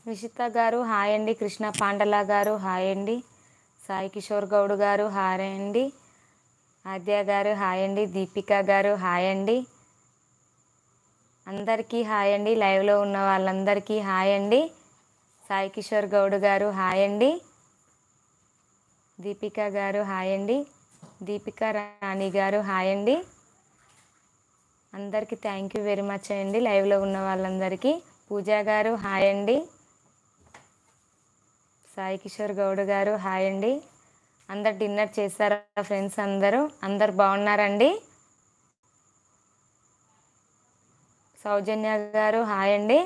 విషిత గారు హాయ్ అండి. కృష్ణ పాండల గారు హాయ్ అండి. సాయి కిషోర్ గౌడ్ గారు హాయ్ అండి. ఆద్య గారు హాయ్ అండి. దీపిక గారు హాయ్ అండి. అందరికీ హాయ్ అండి. లైవ్లో ఉన్న వాళ్ళందరికీ హాయ్ అండి. సాయి కిషోర్ గౌడ్ గారు హాయ్ అండి. దీపిక గారు హాయ్ అండి. దీపిక రాణి గారు హాయ్ అండి. అందరికీ థ్యాంక్ యూ వెరీ మచ్ అండి. లైవ్లో ఉన్న వాళ్ళందరికీ. పూజా గారు హాయ్ అండి. సాయి కిషోర్ గౌడ్ గారు హాయ్ అండి. అందరు డిన్నర్ చేస్తారా ఫ్రెండ్స్? అందరు బాగున్నారండి. సౌజన్య గారు హాయ్ అండి.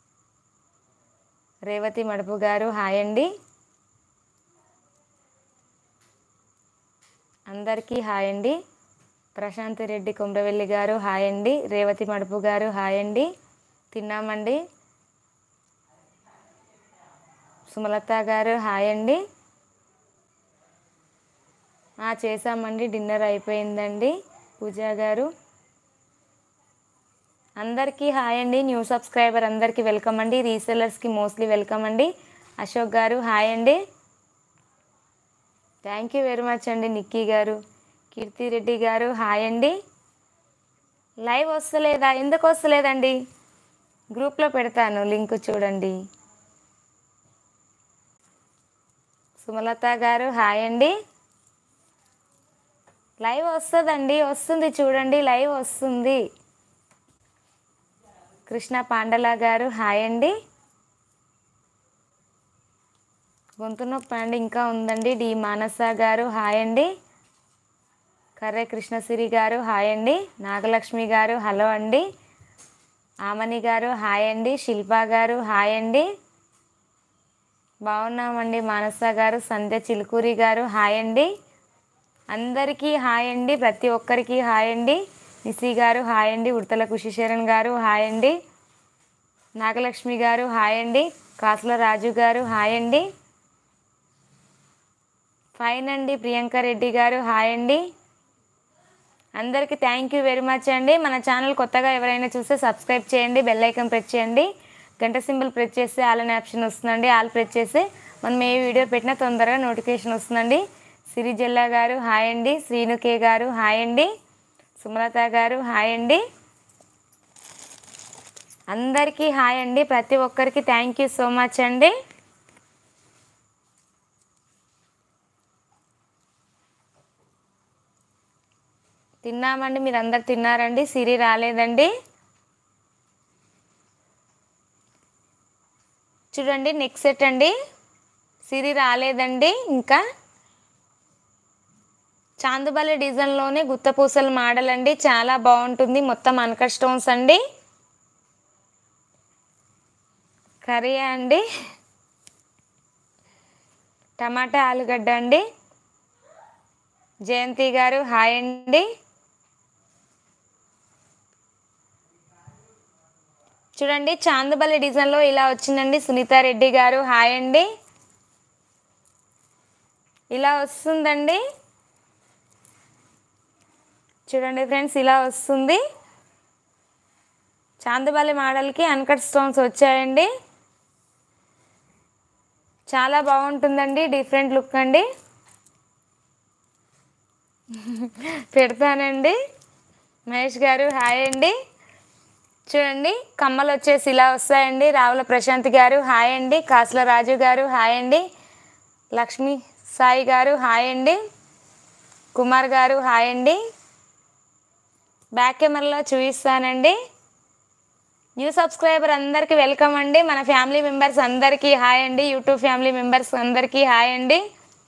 రేవతి మడుపు గారు హాయ్ అండి. అందరికీ హాయ్ అండి. ప్రశాంత్ రెడ్డి కుమ్రవెల్లి గారు హాయ్ అండి. రేవతి మడుపు గారు హాయ్ అండి. తిన్నామండి. సుమలత గారు హాయ్ అండి. చేసామండి, డిన్నర్ అయిపోయిందండి. పూజా గారు అందరికీ హాయ్ అండి. న్యూ సబ్స్క్రైబర్ అందరికీ వెల్కమ్ అండి. రీసెలర్స్కి మోస్ట్లీ వెల్కమ్ అండి. అశోక్ గారు హాయ్ అండి. థ్యాంక్ యూ వెరీ మచ్ అండి. నిక్కీ గారు, కీర్తిరెడ్డి గారు హాయ్ అండి. లైవ్ వస్తలేదా? ఎందుకు వస్తలేదండి? గ్రూప్లో పెడతాను, లింక్ చూడండి. సుమలత గారు హాయ్ అండి. లైవ్ వస్తుందండి, వస్తుంది చూడండి, లైవ్ వస్తుంది. కృష్ణ పాండల గారు హాయ్ అండి. గొంతు నొప్పి అండి ఇంకా ఉందండి. డి మానస గారు హాయ్ అండి. కర్రే కృష్ణసిరి గారు హాయ్ అండి. నాగలక్ష్మి గారు హలో అండి. ఆమని గారు హాయ్ అండి. శిల్ప గారు హాయ్ అండి. బాగున్నామండి. మానస గారు, సంధ్య చిలుకూరి గారు హాయ్ అండి. అందరికీ హాయ్ అండి. ప్రతి ఒక్కరికి హాయ్ అండి. నిసి గారు హాయ్ అండి. ఉడతల కుషిశరణ్ గారు హాయ్ అండి. నాగలక్ష్మి గారు హాయ్ అండి. కాసుల రాజు గారు హాయ్ అండి. ఫైన్ అండి. ప్రియాంక రెడ్డి గారు హాయ్ అండి. అందరికీ థ్యాంక్ యూ వెరీ మచ్ అండి. మన ఛానల్ కొత్తగా ఎవరైనా చూస్తే సబ్స్క్రైబ్ చేయండి, బెల్ ఐకాన్ ప్రెస్ చేయండి, గంట సింబల్ ప్రెస్ చేస్తే ఆల్ అనే ఆప్షన్ వస్తుందండి. ఆల్ ప్రెస్ చేస్తే మనం ఏ వీడియో పెట్టినా తొందరగా నోటిఫికేషన్ వస్తుందండి. సిరిజల్లా గారు హాయ్ అండి. శ్రీనుకే గారు హాయ్ అండి. సుమలత గారు హాయ్ అండి. అందరికీ హాయ్ అండి. ప్రతి ఒక్కరికి థ్యాంక్ యూ సో మచ్ అండి. తిన్నామండి. మీరు అందరు తిన్నారండి. సిరి రాలేదండి. చూడండి నెక్స్ట్ సెట్ అండి. సిరి రాలేదండి. ఇంకా చాందుబల్లి డిజైన్లోనే గుత్తపూసల మోడల్ అండి. చాలా బాగుంటుంది. మొత్తం అన్కట్ స్టోన్స్ అండి. కర్రీ అండి, టమాటా ఆలుగడ్డ అండి. జయంతి గారు హాయ్ అండి. చూడండి చాందుబల్లి డిజైన్లో ఇలా వచ్చిందండి. సునీత రెడ్డి గారు హాయ్ అండి. ఇలా వస్తుందండి. చూడండి ఫ్రెండ్స్, ఇలా వస్తుంది. చాందుబల్లి మోడల్కి అన్కట్ స్టోన్స్ వచ్చాయండి. చాలా బాగుంటుందండి. డిఫరెంట్ లుక్ అండి. పెడతానండి. మహేష్ గారు హాయ్ అండి. చూడండి కమ్మలు వచ్చేసి ఇలా వస్తాయండి. రావుల ప్రశాంత్ గారు హాయ్ అండి. కాసుల రాజు గారు హాయ్ అండి. లక్ష్మీ సాయి గారు హాయ్ అండి. కుమార్ గారు హాయ్ అండి. బ్యాక్ కెమెరాలో చూపిస్తానండి. న్యూ సబ్స్క్రైబర్ అందరికీ వెల్కమ్ అండి. మన ఫ్యామిలీ మెంబర్స్ అందరికీ హాయ్ అండి. యూట్యూబ్ ఫ్యామిలీ మెంబర్స్ అందరికీ హాయ్ అండి.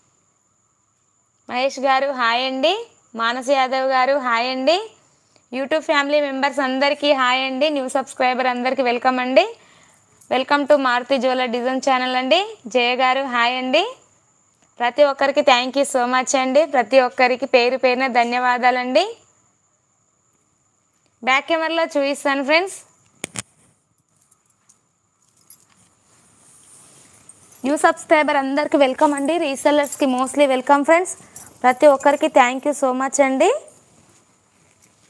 మహేష్ గారు హాయ్ అండి. మానస్ యాదవ్ గారు హాయ్ అండి. యూట్యూబ్ ఫ్యామిలీ మెంబర్స్ అందరికీ హాయ్ అండి. న్యూ సబ్స్క్రైబర్ అందరికీ వెల్కమ్ అండి. Welcome to Maruti jeweller design channel అండి. జయ గారు హాయ్ అండి. ప్రతి ఒక్కరికి థ్యాంక్ యూ సో మచ్ అండి. ప్రతి ఒక్కరికి పేరు పేరున ధన్యవాదాలండి. బ్యాక్ కెమెరాలో చూపిస్తాను ఫ్రెండ్స్. న్యూ సబ్స్క్రైబర్ అందరికీ వెల్కమ్ అండి. రీసెల్లర్స్కి మోస్ట్లీ వెల్కమ్ ఫ్రెండ్స్. ప్రతి ఒక్కరికి థ్యాంక్ యూ సో మచ్ అండి.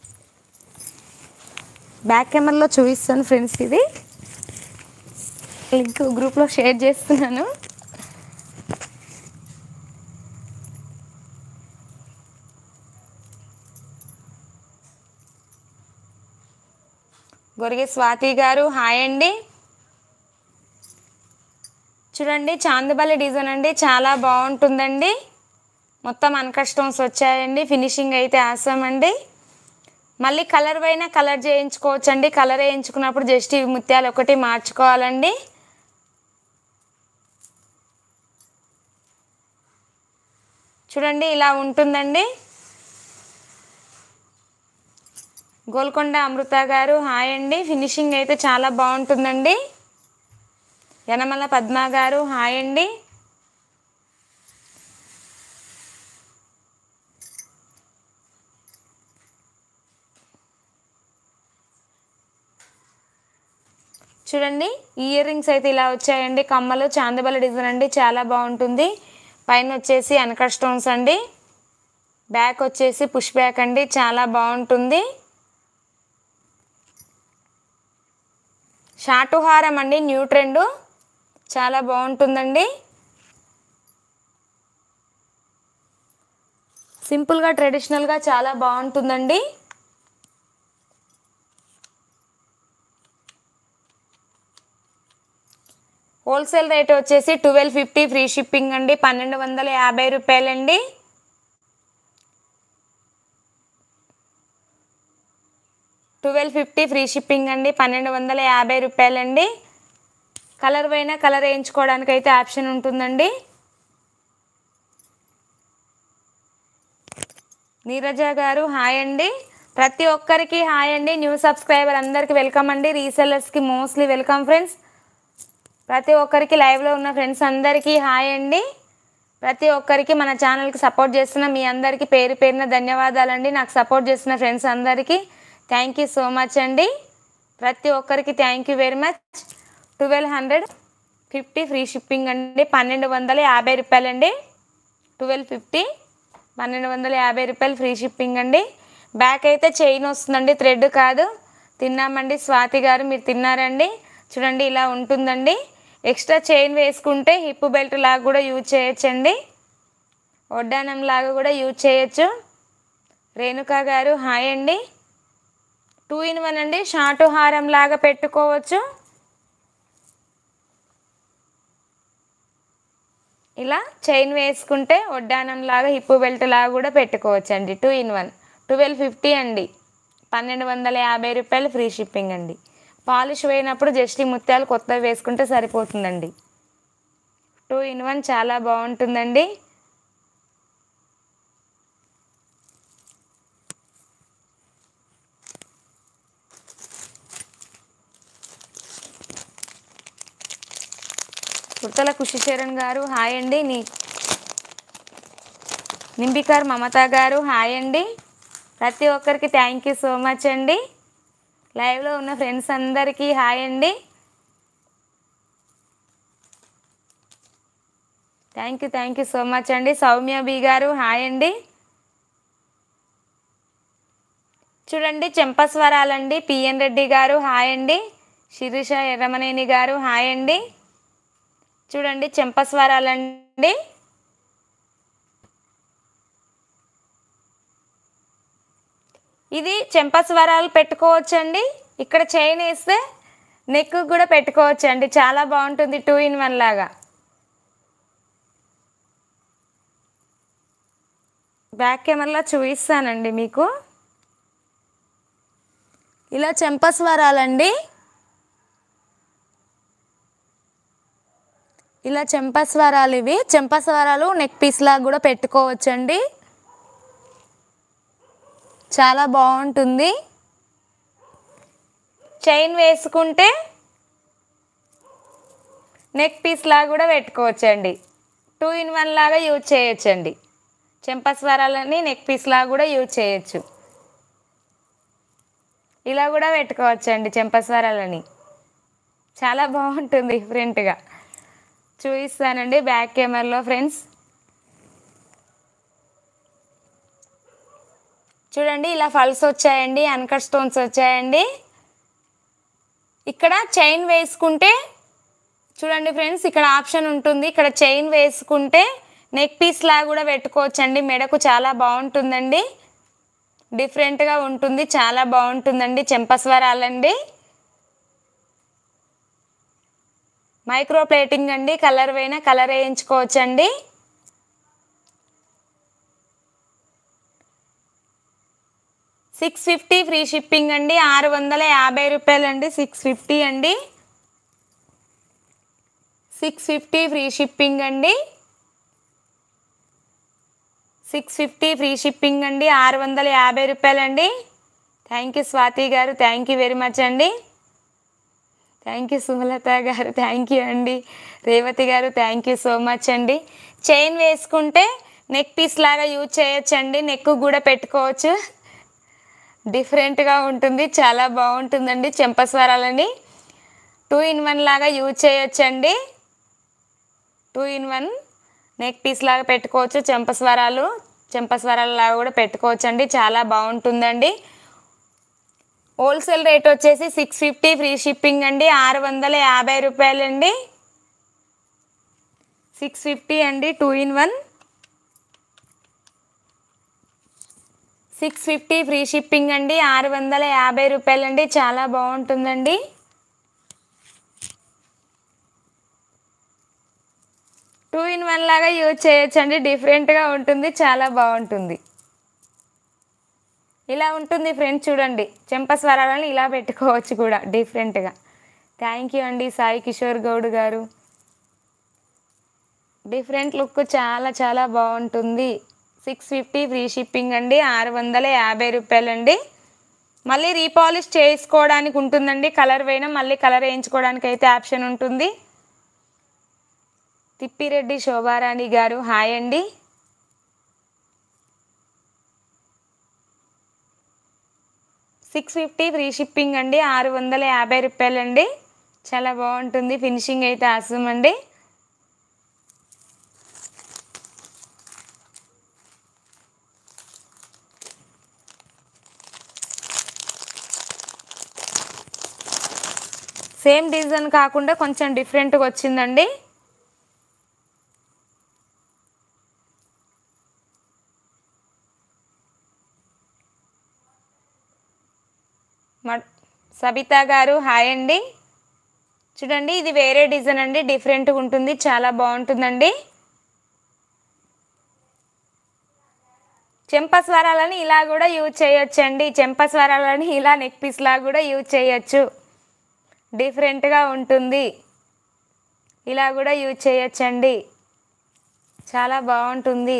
బ్యాక్ కెమెరాలో చూపిస్తాను ఫ్రెండ్స్. ఇది లింక్ గ్రూప్లో షేర్ చేస్తున్నాను. గొరిగి స్వాతి గారు హాయ్ అండి. చూడండి చాందిబల్లి డిజైన్ అండి, చాలా బాగుంటుందండి. మొత్తం అన్కట్ స్టోన్స్ వచ్చాయండి. ఫినిషింగ్ అయితే ఆసమ్ అండి. మళ్ళీ కలర్ పైన కలర్ చేయించుకోవచ్చండి. కలర్ వేయించుకున్నప్పుడు జస్ట్ ఇవి ముత్యాలు ఒకటి మార్చుకోవాలండి. చూడండి ఇలా ఉంటుందండి. గోల్కొండ అమృత గారు హాయ్ అండి. ఫినిషింగ్ అయితే చాలా బాగుంటుందండి. యనమల పద్మ గారు హాయ్ అండి. చూడండి ఇయర్ రింగ్స్ అయితే ఇలా వచ్చాయండి. కమ్మలు చాందిబల్లి డిజైన్ అండి, చాలా బాగుంటుంది. పైన వచ్చేసి అన్కట్ స్టోన్స్ అండి. బ్యాక్ వచ్చేసి పుష్ బ్యాక్ అండి, చాలా బాగుంటుంది. షాటు హారం అండి, న్యూ ట్రెండ్, చాలా బాగుంటుందండి. సింపుల్గా ట్రెడిషనల్గా చాలా బాగుంటుందండి. హోల్సేల్ రేట్ వచ్చేసి 1250 ఫ్రీ షిప్పింగ్ అండి, 1250 రూపాయలండి. $1250 ఫ్రీ షిప్పింగ్ అండి, 1250 రూపాయలండి. కలర్ పైన కలర్ వేయించుకోవడానికి అయితే ఆప్షన్ ఉంటుందండి. నీరజ గారు హాయ్ అండి. ప్రతి ఒక్కరికి హాయ్ అండి. న్యూ సబ్స్క్రైబర్ అందరికీ వెల్కమ్ అండి. రీసెల్లర్స్కి మోస్ట్లీ వెల్కమ్ ఫ్రెండ్స్. ప్రతి ఒక్కరికి లైవ్లో ఉన్న ఫ్రెండ్స్ అందరికీ హాయ్ అండి. ప్రతి ఒక్కరికి మన ఛానల్కి సపోర్ట్ చేస్తున్న మీ అందరికీ పేరు పేరున ధన్యవాదాలండి. నాకు సపోర్ట్ చేస్తున్న ఫ్రెండ్స్ అందరికీ థ్యాంక్ యూ సో మచ్ అండి. ప్రతి ఒక్కరికి thank you very much. 1250 free shipping అండి, 1250 రూపాయలండి. 1250 1250 రూపాయలు ఫ్రీ షిప్పింగ్ అండి. బ్యాక్ అయితే చైన్ వస్తుందండి, థ్రెడ్ కాదు. తిన్నామండి స్వాతి గారు, మీరు తిన్నారండి. చూడండి ఇలా ఉంటుందండి. ఎక్స్ట్రా చైన్ వేసుకుంటే హిప్ బెల్ట్ లాగా కూడా యూజ్ చేయొచ్చండి, వడ్డానం లాగా కూడా యూజ్ చేయొచ్చు. రేణుకా గారు హాయ్ అండి. 2 in 1 అండి, షార్ట్ హారం లాగా పెట్టుకోవచ్చు. ఇలా చైన్ వేసుకుంటే వడ్డానం లాగా హిప్ బెల్ట్ లాగా కూడా పెట్టుకోవచ్చు అండి. 2 in 1 1250 అండి, 1250 రూపాయలు ఫ్రీ షిప్పింగ్ అండి. పాలిష్ వేయినప్పుడు జస్ట్ ఈ ముత్యాలు కొత్తవి వేసుకుంటే సరిపోతుందండి. 2 in 1 చాలా బాగుంటుందండి. కుర్తల ఖుషిచరణ్ గారు హాయ్ అండి. నింబికర్ మమత గారు హాయ్ అండి. ప్రతి ఒక్కరికి థ్యాంక్ యూ సో మచ్ అండి. లైవ్లో ఉన్న ఫ్రెండ్స్ అందరికీ హాయ్ అండి. థ్యాంక్ యూ సో మచ్ అండి. సౌమ్య బి గారు హాయ్ అండి. చూడండి చెంపస్వరాలండి. పిఎన్ రెడ్డి గారు హాయ్ అండి. శిరీష ఎర్రమనేని గారు హాయ్ అండి. చూడండి చెంపస్వరాలండి. ఇది చెంపస్వరాలు పెట్టుకోవచ్చండి. ఇక్కడ చైన్ వేస్తే నెక్ కూడా పెట్టుకోవచ్చండి, చాలా బాగుంటుంది. 2 in 1 లాగా. బ్యాక్ కెమెరాలో చూపిస్తానండి మీకు. ఇలా చెంపస్వరాలండి, ఇలా చెంపస్వరాలు. ఇవి చెంపస్వరాలు నెక్ పీస్ లాగా కూడా పెట్టుకోవచ్చండి, చాలా బాగుంటుంది. చైన్ వేసుకుంటే నెక్ పీస్ లాగా కూడా పెట్టుకోవచ్చండి. 2 in 1 లాగా యూజ్ చేయొచ్చండి. చెంపస్వరాలని నెక్ పీస్ లాగా కూడా యూజ్ చేయొచ్చు. ఇలా కూడా పెట్టుకోవచ్చండి చెంపస్వరాలని, చాలా బాగుంటుంది డిఫరెంట్గా. చూపిస్తానండి బ్యాక్ కెమెరాలో ఫ్రెండ్స్. చూడండి ఇలా ఫల్స్ వచ్చాయండి, అన్కట్ స్టోన్స్ వచ్చాయండి. ఇక్కడ చైన్ వేసుకుంటే చూడండి ఫ్రెండ్స్, ఇక్కడ ఆప్షన్ ఉంటుంది. ఇక్కడ చైన్ వేసుకుంటే నెక్ పీస్ లాగా కూడా పెట్టుకోవచ్చండి. మెడకు చాలా బాగుంటుందండి, డిఫరెంట్గా ఉంటుంది, చాలా బాగుంటుందండి. చెంపస్వరాలండి, మైక్రో ప్లేటింగ్ అండి. కలర్ వేయినా కలర్ వేయించుకోవచ్చండి. $650 ఫ్రీ షిప్పింగ్ అండి. 650 రూపాయలండి. 650 అండి. 650 ఫ్రీ షిప్పింగ్ అండి. 650 ఫ్రీ షిప్పింగ్ అండి. 650 రూపాయలండి. థ్యాంక్ యూ స్వాతి గారు, థ్యాంక్ యూ వెరీ మచ్ అండి. థ్యాంక్ యూ సుమలత గారు, థ్యాంక్ యూ అండి. రేవతి గారు, థ్యాంక్ యూ సో మచ్ అండి. చైన్ వేసుకుంటే నెక్ పీస్ లాగా యూజ్ చేయొచ్చండి. నెక్ కూడా పెట్టుకోవచ్చు, డిఫరెంట్గా ఉంటుంది, చాలా బాగుంటుందండి. చెంపస్వరాలని 2 in 1 లాగా యూజ్ చేయొచ్చండి. 2 in 1 నెక్ పీస్ లాగా పెట్టుకోవచ్చు. చెంపస్వరాల లాగా కూడా పెట్టుకోవచ్చు అండి, చాలా బాగుంటుందండి. హోల్సేల్ రేట్ వచ్చేసి 650 ఫ్రీ షిప్పింగ్ అండి. 650 రూపాయలండి. 650 అండి. 2 in 1 650 ఫ్రీ షిప్పింగ్ అండి. 650 రూపాయలండి, చాలా బాగుంటుందండి. టూ ఇన్ వన్ లాగా యూజ్ చేయొచ్చండి, డిఫరెంట్గా ఉంటుంది, చాలా బాగుంటుంది. ఇలా ఉంటుంది ఫ్రెండ్స్, చూడండి. చెంపస్వరాలను ఇలా పెట్టుకోవచ్చు కూడా డిఫరెంట్గా. థ్యాంక్ యూ అండి సాయి కిషోర్ గౌడ్ గారు. డిఫరెంట్ లుక్ చాలా చాలా బాగుంటుంది. 650 ఫ్రీ షిప్పింగ్ అండి. 650 రూపాయలండి. మళ్ళీ రీపాలిష్ చేసుకోవడానికి ఉంటుందండి. కలర్ వేయినా మళ్ళీ కలర్ వేయించుకోవడానికి అయితే ఆప్షన్ ఉంటుంది. తిప్పిరెడ్డి శోభారాణి గారు, హాయ్ అండి. $650 ఫ్రీ షిప్పింగ్ అండి. 650 రూపాయలండి, చాలా బాగుంటుంది. ఫినిషింగ్ అయితే ఆసమ్ అండి. సేమ్ డిజైన్ కాకుండా కొంచెం డిఫరెంట్గా వచ్చిందండి. సబితా గారు, హాయ్ అండి. చూడండి, ఇది వేరే డిజైన్ అండి, డిఫరెంట్గా ఉంటుంది, చాలా బాగుంటుందండి. చెంపస్వరాలని ఇలా కూడా యూజ్ చేయొచ్చండి. చెంపస్వరాలని ఇలా నెక్ పీస్ లాగా కూడా యూజ్ చేయొచ్చు, డిఫరెంట్గా ఉంటుంది. ఇలా కూడా యూజ్ చేయొచ్చండి, చాలా బాగుంటుంది.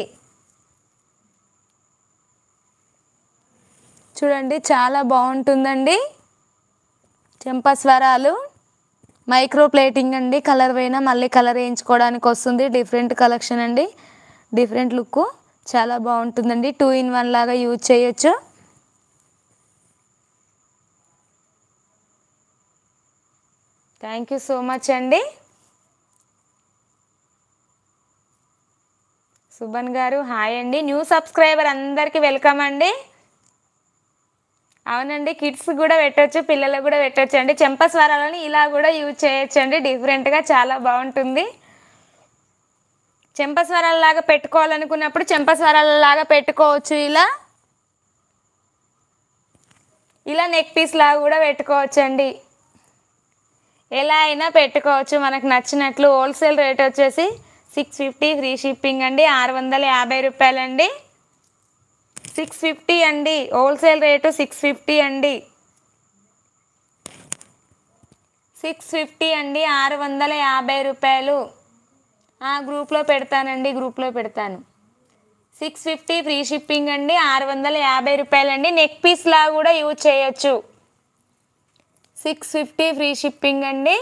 చూడండి, చాలా బాగుంటుందండి. చెంపస్వరాలు మైక్రో ప్లేటింగ్ అండి. కలర్ వేయినా మళ్ళీ కలర్ వేయించుకోవడానికి వస్తుంది. డిఫరెంట్ కలెక్షన్ అండి, డిఫరెంట్ లుక్, చాలా బాగుంటుందండి. 2 in 1 లాగా యూజ్ చేయొచ్చు. థ్యాంక్ యూ సో మచ్ అండి. సుబన్ గారు, హాయ్ అండి. న్యూ సబ్స్క్రైబర్ అందరికీ వెల్కమ్ అండి. అవునండి, కిడ్స్ కూడా పెట్టచ్చు, పిల్లలకు కూడా పెట్టచ్చు అండి. చెంపస్వరాలని ఇలా కూడా యూజ్ చేయొచ్చు అండి, డిఫరెంట్గా, చాలా బాగుంటుంది. చెంపస్వరాలలాగా పెట్టుకోవాలనుకున్నప్పుడు చెంపస్వరాలలాగా పెట్టుకోవచ్చు. ఇలా నెక్ పీస్ లాగా కూడా పెట్టుకోవచ్చు అండి. ఎలా అయినా పెట్టుకోవచ్చు, మనకు నచ్చినట్లు. హోల్సేల్ రేట్ వచ్చేసి 650 ఫ్రీ షిప్పింగ్ అండి. 650 రూపాయలండి. 650 అండి, హోల్సేల్ రేటు 650 అండి. 650 అండి, 650 రూపాయలు. గ్రూప్లో పెడతానండి, గ్రూప్లో పెడతాను. 650 ఫ్రీ షిప్పింగ్ అండి. 650 రూపాయలండి. నెక్ పీస్ లా కూడా యూజ్ చేయొచ్చు. 650 ఫ్రీ షిప్పింగ్ అండి.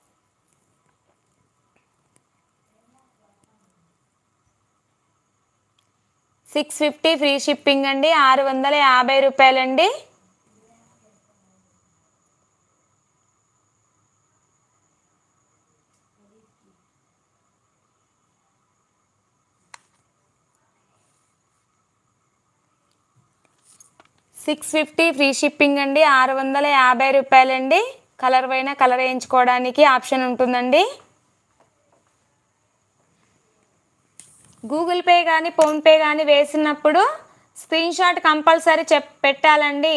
$650 ఫ్రీ షిప్పింగ్ అండి. 650 రూపాయలండి. $650 ఫ్రీ షిప్పింగ్ అండి. 650 రూపాయలండి. కలర్ పైన కలర్ వేయించుకోవడానికి ఆప్షన్ ఉంటుందండి. గూగుల్ పే కానీ ఫోన్పే కానీ వేసినప్పుడు స్క్రీన్ షాట్ కంపల్సరీ పెట్టాలండి.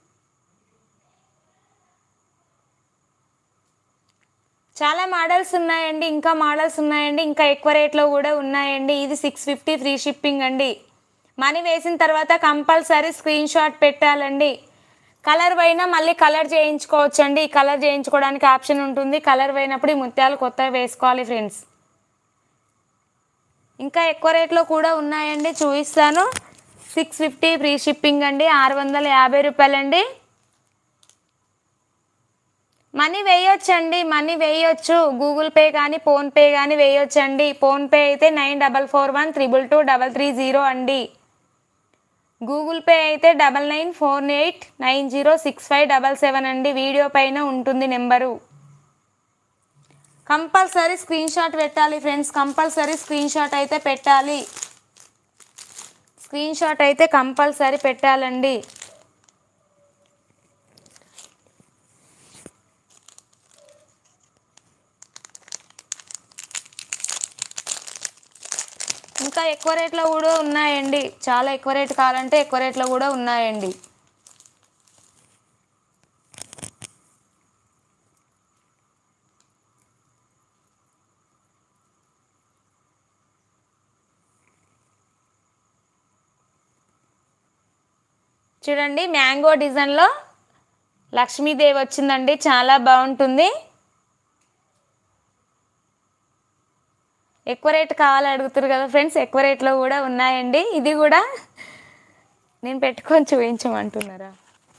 చాలా మోడల్స్ ఉన్నాయండి, ఇంకా మోడల్స్ ఉన్నాయండి, ఇంకా ఎక్కువ రేట్లో కూడా ఉన్నాయండి. ఇది 650 ఫ్రీ షిప్పింగ్ అండి. మనీ వేసిన తర్వాత కంపల్సరీ స్క్రీన్ షాట్ పెట్టాలండి. కలర్ పోయినా మళ్ళీ కలర్ చేయించుకోవచ్చండి. కలర్ చేయించుకోవడానికి ఆప్షన్ ఉంటుంది. కలర్ పోయినప్పుడు ఈ ముత్యాలు కొత్తగా వేసుకోవాలి ఫ్రెండ్స్. ఇంకా ఎక్కువ రేట్లో కూడా ఉన్నాయండి, చూపిస్తాను. 650 ఫ్రీ షిప్పింగ్ అండి, 650 రూపాయలండి. మనీ వేయొచ్చండి, మనీ వేయొచ్చు. గూగుల్ పే కానీ ఫోన్పే కానీ వేయొచ్చండి. ఫోన్పే అయితే 9441222330 అండి. గూగుల్ పే అయితే 9948906577 అండి. వీడియో పైన ఉంటుంది నెంబరు. కంపల్సరీ స్క్రీన్ షాట్ పెట్టాలి ఫ్రెండ్స్, కంపల్సరీ స్క్రీన్ షాట్ అయితే పెట్టాలి. స్క్రీన్ షాట్ అయితే కంపల్సరీ పెట్టాలండి. ఇంకా ఎక్కువ రేట్లో కూడా ఉన్నాయండి, చాలా ఎక్కువ రేట్ కావాలంటే ఎక్కువ రేట్లో కూడా ఉన్నాయండి. చూడండి, మ్యాంగో డిజైన్లో లక్ష్మీదేవి వచ్చిందండి, చాలా బాగుంటుంది. ఎక్కువ రేట్ కావాలని అడుగుతారు కదా ఫ్రెండ్స్, ఎక్కువ రేట్లో కూడా ఉన్నాయండి. ఇది కూడా నేను పెట్టుకొని చూపించమంటున్నారా?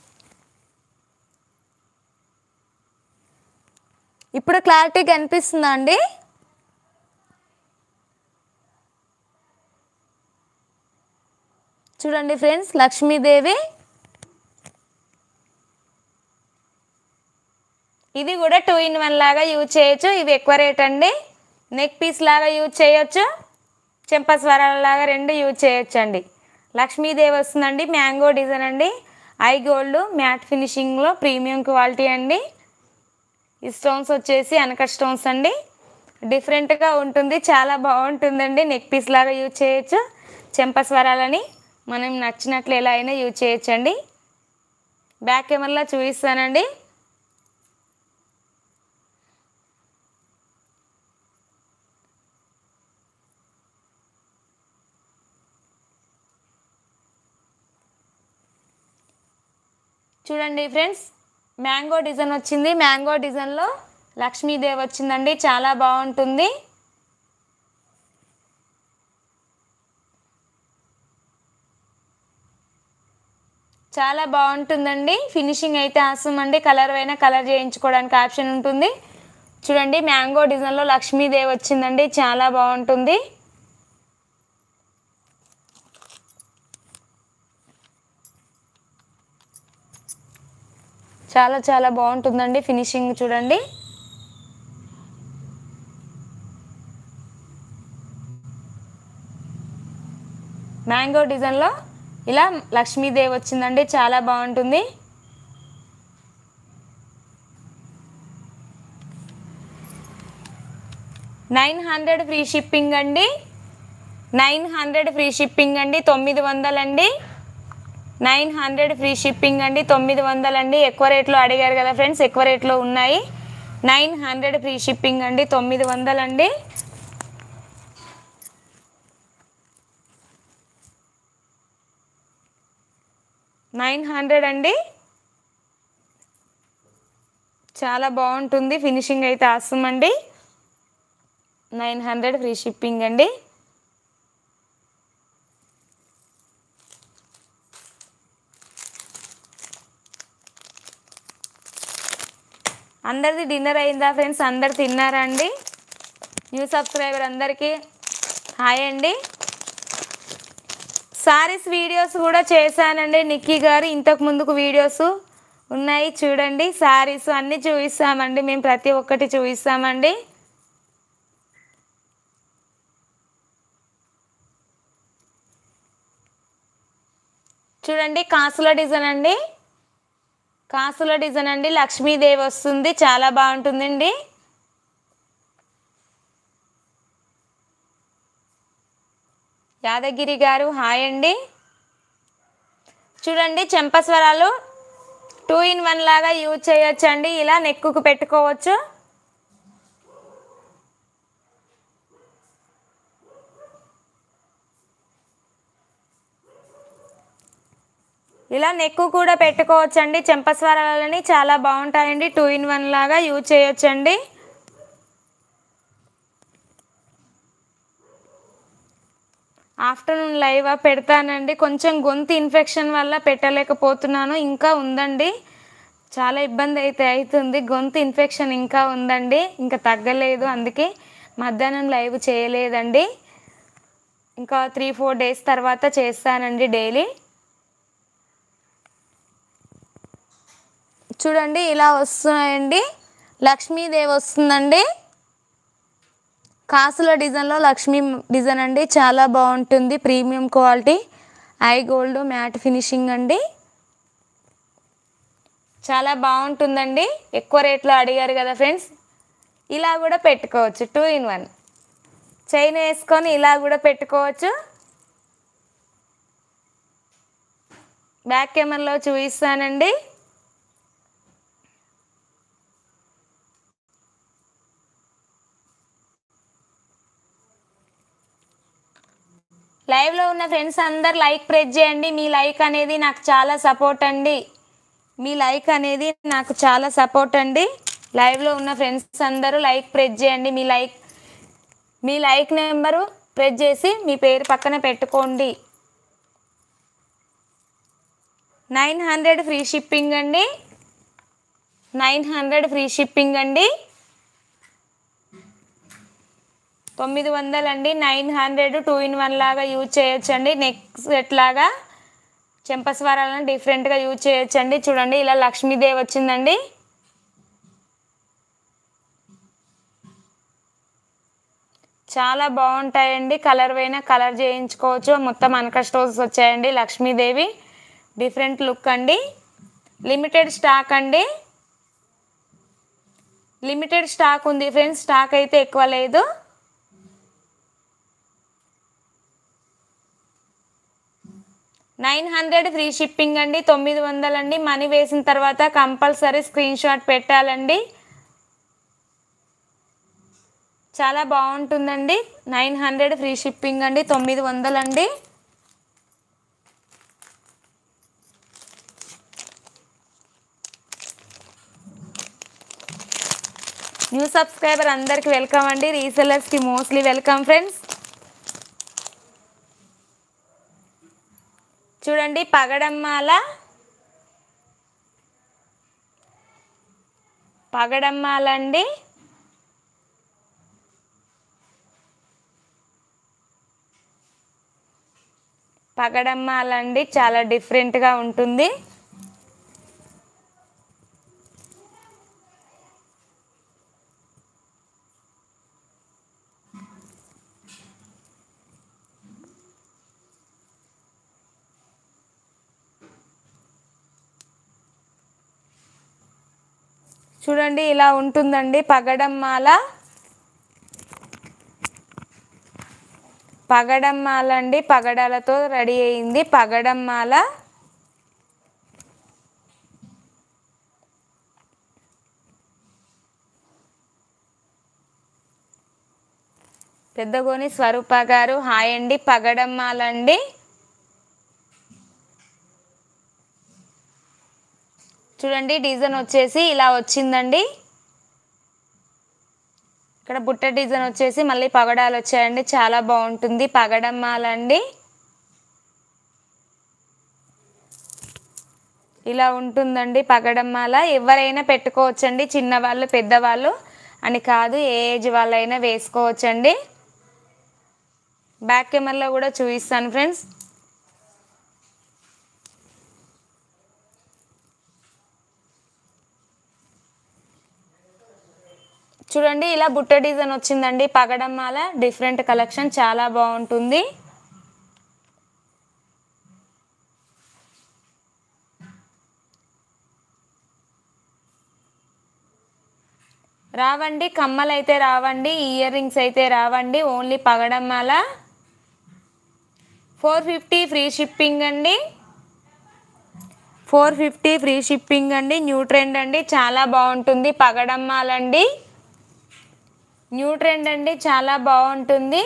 ఇప్పుడు క్లారిటీ కనిపిస్తుందా అండి? చూడండి ఫ్రెండ్స్, లక్ష్మీదేవి. ఇది కూడా 2 in 1 లాగా యూజ్ చేయొచ్చు. ఇవి ఎక్కువ రేట్ అండి. నెక్ పీస్ లాగా యూజ్ చేయొచ్చు, చెంపస్వరాల లాగా 2 యూజ్ చేయొచ్చు అండి. లక్ష్మీదేవి వస్తుందండి, మ్యాంగో డిజైన్ అండి, ఐ గోల్డ్ మ్యాట్ ఫినిషింగ్లో ప్రీమియం క్వాలిటీ అండి. ఈ స్టోన్స్ వచ్చేసి అనకట్ స్టోన్స్ అండి, డిఫరెంట్గా ఉంటుంది, చాలా బాగుంటుందండి. నెక్ పీస్ లాగా యూజ్ చేయొచ్చు, చెంపస్వరాలని మనం నచ్చినట్లు ఎలా అయినా యూజ్ చేయొచ్చండి. బ్యాక్ కెమెరాలో చూపిస్తానండి. చూడండి ఫ్రెండ్స్, మ్యాంగో డిజైన్ వచ్చింది. మ్యాంగో డిజైన్లో లక్ష్మీదేవి వచ్చిందండి, చాలా బాగుంటుంది. చాలా బాగుంటుందండి. ఫినిషింగ్ అయితే ఆసం అండి. కలర్ అయినా కలర్ చేయించుకోవడానికి ఆప్షన్ ఉంటుంది. చూడండి, మ్యాంగో డిజైన్లో లక్ష్మీదేవి వచ్చిందండి, చాలా బాగుంటుంది. చాలా చాలా బాగుంటుందండి ఫినిషింగ్. చూడండి, మ్యాంగో డిజైన్లో ఇలా లక్ష్మీదేవి వచ్చిందండి, చాలా బాగుంటుంది. $900 ఫ్రీ షిప్పింగ్ అండి, 900 ఫ్రీ షిప్పింగ్ అండి, 900 అండి. 900 ఫ్రీ షిప్పింగ్ అండి, 900 అండి. ఎక్కువ రేట్లో అడిగారు కదా ఫ్రెండ్స్, ఎక్కువ రేట్లో ఉన్నాయి. 900 ఫ్రీ షిప్పింగ్ అండి, 900 అండి. $900 అండి, చాలా బాగుంటుంది. ఫినిషింగ్ అయితే ఆసం అండి. 900 ఫ్రీ షిప్పింగ్ అండి. అందరిది డిన్నర్ అయిందా ఫ్రెండ్స్? అందరు తిన్నారా అండి? న్యూ సబ్స్క్రైబర్ అందరికీ హాయ్ అండి. సారీస్ వీడియోస్ కూడా చేశానండి నిక్కీ గారు, ఇంతకు ముందుకు వీడియోస్ ఉన్నాయి చూడండి. సారీస్ అన్నీ చూపిస్తామండి మేము, ప్రతి ఒక్కటి చూపిస్తామండి. చూడండి, కాసుల డిజైన్ అండి, కాసుల డిజైన్ అండి, లక్ష్మీదేవి వస్తుంది, చాలా బాగుంటుందండి. యాదగిరి గారు హాయ్ అండి. చూడండి చెంపస్వరాలు 2 in 1 లాగా యూజ్ చేయొచ్చండి. ఇలా నెక్కుకు పెట్టుకోవచ్చు. ఇలా నెక్కు కూడా పెట్టుకోవచ్చండి. చెంపస్వరాలని చాలా బాగుంటాయండి. 2 in 1 లాగా యూజ్ చేయొచ్చండి. ఆఫ్టర్నూన్ లైవ్ పెడతానండి. కొంచెం గొంతు ఇన్ఫెక్షన్ వల్ల పెట్టలేకపోతున్నాను. ఇంకా ఉందండి, చాలా ఇబ్బంది అయితే అవుతుంది. గొంతు ఇన్ఫెక్షన్ ఇంకా ఉందండి, ఇంకా తగ్గలేదు. అందుకే మధ్యాహ్నం లైవ్ చేయలేదండి. ఇంకా 3-4 డేస్ తర్వాత చేస్తానండి డైలీ. చూడండి ఇలా వస్తున్నాయండి. లక్ష్మీదేవి వస్తుందండి. కాసుల డిజైన్లో లక్ష్మీ డిజైన్ అండి. చాలా బాగుంటుంది. ప్రీమియం క్వాలిటీ ఐ గోల్డ్ మ్యాట్ ఫినిషింగ్ అండి. చాలా బాగుంటుందండి. ఎక్కువ రేట్లో అడిగారు కదా ఫ్రెండ్స్. ఇలా కూడా పెట్టుకోవచ్చు. 2 in 1 చైన్ వేసుకొని ఇలా కూడా పెట్టుకోవచ్చు. బ్యాక్ కెమెరాలో చూపిస్తానండి. లైవ్లో ఉన్న ఫ్రెండ్స్ అందరు లైక్ ప్రెస్ చేయండి. మీ లైక్ అనేది నాకు చాలా సపోర్ట్ అండి. మీ లైక్ అనేది నాకు చాలా సపోర్ట్ అండి. లైవ్లో ఉన్న ఫ్రెండ్స్ అందరూ లైక్ ప్రెస్ చేయండి. మీ లైక్ నెంబరు ప్రెస్ చేసి మీ పేరు పక్కన పెట్టుకోండి. 900 ఫ్రీ షిప్పింగ్ అండి. 900 ఫ్రీ షిప్పింగ్ అండి. 900 అండి. 900 2 in 1 లాగా యూజ్ చేయొచ్చండి. నెక్ సెట్ లాగా చెంపస్వరాలను డిఫరెంట్గా యూజ్ చేయొచ్చండి. చూడండి ఇలా లక్ష్మీదేవి వచ్చిందండి. చాలా బాగుంటాయండి. కలర్ పైన కలర్ చేయించుకోవచ్చు. మొత్తం అనక స్టోన్స్ వచ్చాయండి. లక్ష్మీదేవి డిఫరెంట్ లుక్ అండి. లిమిటెడ్ స్టాక్ అండి. లిమిటెడ్ స్టాక్ ఉంది ఫ్రెండ్స్. స్టాక్ అయితే ఎక్కువ లేదు. $900 ఫ్రీ షిప్పింగ్ అండి. 900 అండి. మనీ వేసిన తర్వాత కంపల్సరీ స్క్రీన్ షాట్ పెట్టాలండి. చాలా బాగుంటుందండి. 900 ఫ్రీ షిప్పింగ్ అండి. 900 అండి. న్యూ సబ్స్క్రైబర్ అందరికి వెల్కమ్ అండి. రీసెలర్స్కి మోస్ట్లీ వెల్కమ్ ఫ్రెండ్స్. చూడండి పగడమ్మాల అండి. పగడమ్మాలండి చాలా డిఫరెంట్గా ఉంటుంది. చూడండి ఇలా ఉంటుందండి పగడమ్మాల. అండి. పగడాలతో రెడీ అయింది పగడమ్మాల. పెద్దగోని స్వరూప గారు హాయ్ అండి. పగడమ్మాలండి. చూడండి డిజైన్ వచ్చేసి ఇలా వచ్చిందండి. ఇక్కడ బుట్ట డిజైన్ వచ్చేసి మళ్ళీ పగడాలు వచ్చాయండి. చాలా బాగుంటుంది పగడమ్మాలండి. ఇలా ఉంటుందండి పగడమ్మాల. ఎవరైనా పెట్టుకోవచ్చండి. చిన్నవాళ్ళు పెద్దవాళ్ళు అని కాదు, ఏ ఏజ్ వాళ్ళైనా వేసుకోవచ్చండి. బ్యాక్ కెమెరాలో కూడా చూపిస్తాను ఫ్రెండ్స్. చూడండి ఇలా బుట్ట డిజైన్ వచ్చిందండి పగడమ్మాల. డిఫరెంట్ కలెక్షన్ చాలా బాగుంటుంది. రావండి కమ్మలు అయితే రావండి, ఇయర్ రింగ్స్ అయితే రావండి. ఓన్లీ పగడమ్మాల. 450 ఫ్రీ షిప్పింగ్ అండి. 450 ఫ్రీ షిప్పింగ్ అండి. న్యూ ట్రెండ్ అండి, చాలా బాగుంటుంది. పగడమ్మాలండి, న్యూ ట్రెండ్ అండి, చాలా బాగుంటుంది.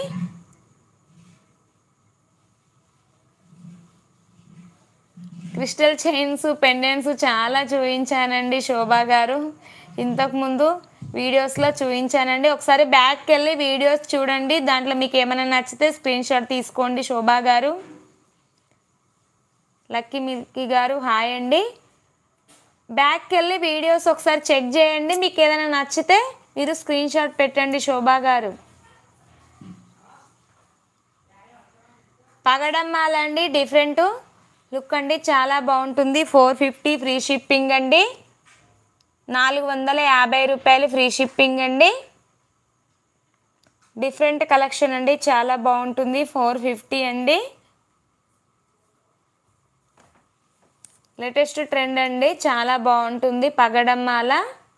క్రిస్టల్ చైన్స్, పెండెంట్స్ చాలా చూపించానండి శోభా గారు. ఇంతకుముందు వీడియోస్లో చూపించానండి. ఒకసారి బ్యాక్కి వెళ్ళి వీడియోస్ చూడండి. దాంట్లో మీకు ఏమైనా నచ్చితే స్క్రీన్ షాట్ తీసుకోండి శోభా గారు. లక్కీ మిల్కీ గారు హాయ్ అండి. బ్యాక్కి వెళ్ళి వీడియోస్ ఒకసారి చెక్ చేయండి. మీకు ఏదైనా నచ్చితే మీరు స్క్రీన్ షాట్ పెట్టండి శోభా గారు. పగడమ్మాలండి, డిఫరెంట్ లుక్ అండి, చాలా బాగుంటుంది. 450 ఫ్రీ షిప్పింగ్ అండి. 450 రూపాయలు ఫ్రీ షిప్పింగ్ అండి. డిఫరెంట్ కలెక్షన్ అండి, చాలా బాగుంటుంది. 450 అండి. లేటెస్ట్ ట్రెండ్ అండి, చాలా బాగుంటుంది. పగడమ్మాల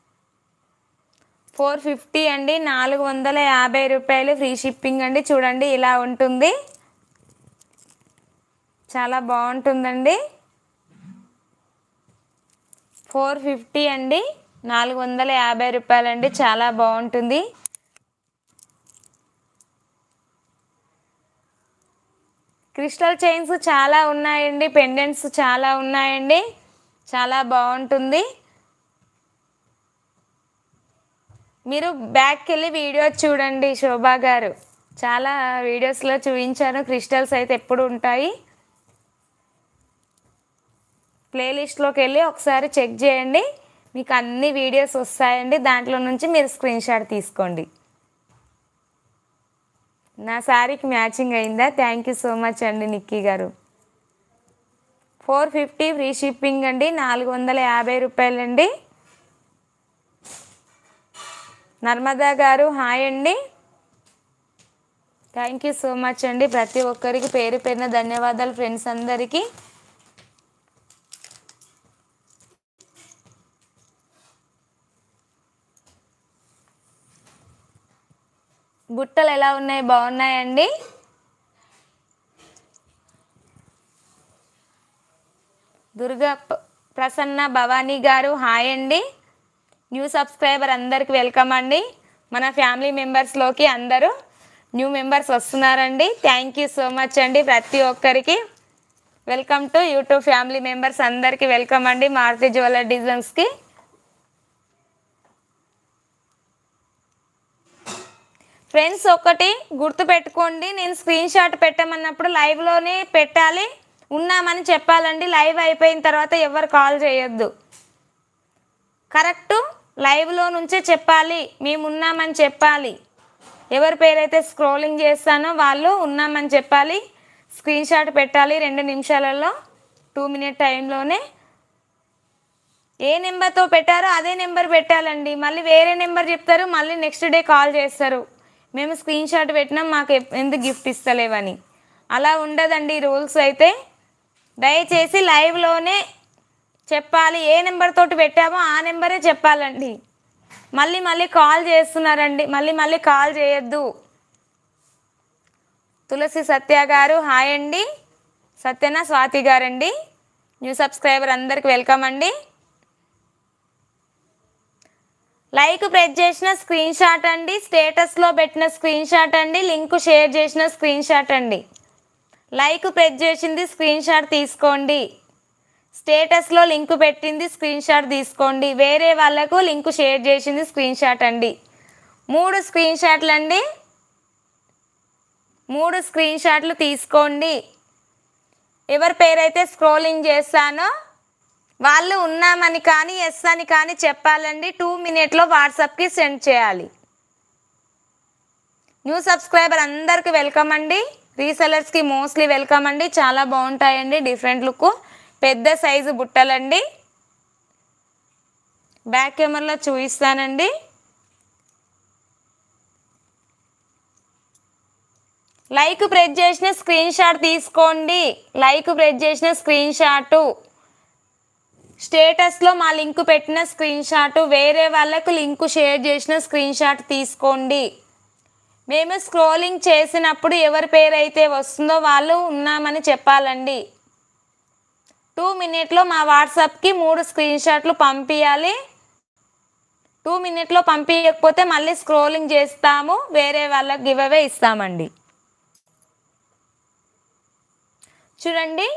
450 అండి. 450 రూపాయలు ఫ్రీ షిప్పింగ్ అండి. చూడండి ఇలా ఉంటుంది, చాలా బాగుంటుందండి. 450 అండి, 450 రూపాయలండి, చాలా బాగుంటుంది. క్రిస్టల్ చైన్స్ చాలా ఉన్నాయండి, పెండెంట్స్ చాలా ఉన్నాయండి, చాలా బాగుంటుంది. మీరు బ్యాక్కి వెళ్ళి వీడియో చూడండి శోభా గారు. చాలా వీడియోస్లో చూపించాను. క్రిస్టల్స్ అయితే ఎప్పుడు ఉంటాయి. ప్లేలిస్ట్లోకి వెళ్ళి ఒకసారి చెక్ చేయండి, మీకు అన్ని వీడియోస్ వస్తాయండి. దాంట్లో నుంచి మీరు స్క్రీన్ షాట్ తీసుకోండి. నా శారీకి మ్యాచింగ్ అయిందా? థ్యాంక్ యూ సో మచ్ అండి నిక్కీ గారు. 450 ఫ్రీ షిప్పింగ్ అండి. 450 రూపాయలండి. నర్మదా గారు హాయ్ అండి. థ్యాంక్ యూ సో మచ్ అండి. ప్రతి ఒక్కరికి పేరు పేరున ధన్యవాదాలు ఫ్రెండ్స్ అందరికీ. బుట్టలు ఎలా ఉన్నాయి? బాగున్నాయండి. దుర్గా ప్రసన్న భవానీ గారు హాయ్ అండి. న్యూ సబ్స్క్రైబర్ అందరికి వెల్కమ్ అండి. మన ఫ్యామిలీ మెంబర్స్లోకి అందరూ న్యూ మెంబర్స్ వస్తున్నారండి. థ్యాంక్ యూ సో మచ్ అండి. ప్రతి ఒక్కరికి welcome to YouTube family members అందరికీ వెల్కమ్ అండి. మారుతి జ్యువెలర్ డిజైన్స్కి ఫ్రెండ్స్ ఒకటి గుర్తుపెట్టుకోండి, నేను స్క్రీన్ షాట్ పెట్టమన్నప్పుడు లైవ్లోనే పెట్టాలి, ఉన్నామని చెప్పాలండి. లైవ్ అయిపోయిన తర్వాత ఎవరు కాల్ చేయొద్దు. కరెక్టు లైవ్లో నుంచే చెప్పాలి, మేము ఉన్నామని చెప్పాలి. ఎవరి పేరైతే స్క్రోలింగ్ చేస్తానో వాళ్ళు ఉన్నామని చెప్పాలి. స్క్రీన్ షాట్ పెట్టాలి 2 నిమిషాలలో, 2 మినిట్ టైంలోనే. ఏ నెంబర్తో పెట్టారో అదే నెంబర్ పెట్టాలండి. మళ్ళీ వేరే నెంబర్ చెప్తారు, మళ్ళీ నెక్స్ట్ డే కాల్ చేస్తారు, మేము స్క్రీన్ షాట్ పెట్టినాం మాకు ఎందుకు గిఫ్ట్ ఇస్తలేవని. అలా ఉండదండి రూల్స్ అయితే. దయచేసి లైవ్లోనే చెప్పాలి. ఏ నెంబర్ తోటి పెట్టామో ఆ నెంబరే చెప్పాలండి. మళ్ళీ కాల్ చేస్తున్నారండి, మళ్ళీ కాల్ చేయొద్దు. తులసి సత్య గారు హాయ్ అండి. సత్యన స్వాతి గారండి. న్యూ సబ్స్క్రైబర్ అందరికి వెల్కమ్ అండి. లైక్ ప్రెస్ చేసిన స్క్రీన్ షాట్ అండి, స్టేటస్లో పెట్టిన స్క్రీన్ షాట్ అండి, లింక్ షేర్ చేసిన స్క్రీన్ షాట్ అండి. లైక్ ప్రెస్ చేసింది స్క్రీన్ షాట్ తీసుకోండి, స్టేటస్లో లింక్ పెట్టింది స్క్రీన్ షాట్ తీసుకోండి, వేరే వాళ్ళకు లింక్ షేర్ చేసింది స్క్రీన్ షాట్ అండి. 3 స్క్రీన్ షాట్లు అండి, 3 స్క్రీన్ షాట్లు తీసుకోండి. ఎవరి పేరైతే స్క్రోలింగ్ చేస్తానో వాళ్ళు ఉన్నామని కానీ ఎస్ అని కానీ చెప్పాలండి. 2 మినిట్లో వాట్సాప్కి సెండ్ చేయాలి. న్యూ సబ్స్క్రైబర్ అందరికీ వెల్కమ్ అండి. రీసెలర్స్కి మోస్ట్లీ వెల్కమ్ అండి. చాలా బాగుంటాయండి, డిఫరెంట్ లుక్, పెద్ద సైజు బుట్టలండి. బ్యాక్ కెమెరాలో చూపిస్తానండి. లైక్ ప్రెస్ చేసిన స్క్రీన్ షాట్ తీసుకోండి, లైక్ ప్రెస్ చేసిన స్క్రీన్ షాటు, స్టేటస్లో మా లింక్ పెట్టిన స్క్రీన్ షాటు, వేరే వాళ్ళకు లింక్ షేర్ చేసిన స్క్రీన్ షాట్ తీసుకోండి. మేము స్క్రోలింగ్ చేసినప్పుడు ఎవరి పేరు అయితే వస్తుందో వాళ్ళు ఉన్నామని చెప్పాలండి. 2 మినిట్లో మా వాట్సాప్కి 3 స్క్రీన్ షాట్లు పంపించాలి. 2 మినిట్లో పంపించకపోతే మళ్ళీ స్క్రోలింగ్ చేస్తాము, వేరే వాళ్ళకి గివ్ అవే ఇస్తామండి. చూడండి,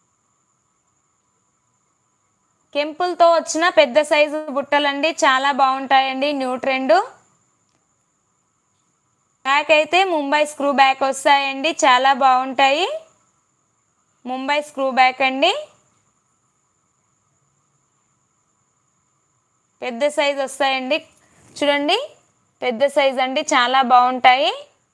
కెంపులతో వచ్చిన పెద్ద సైజు బుట్టలండి, చాలా బాగుంటాయండి. New trend. బ్యాక్ అయితే ముంబై స్క్రూ బ్యాక్ వస్తాయండి, చాలా బాగుంటాయి. ముంబై స్క్రూ బ్యాక్ అండి, పెద్ద సైజు వస్తాయండి. చూడండి, పెద్ద సైజు అండి, చాలా బాగుంటాయి.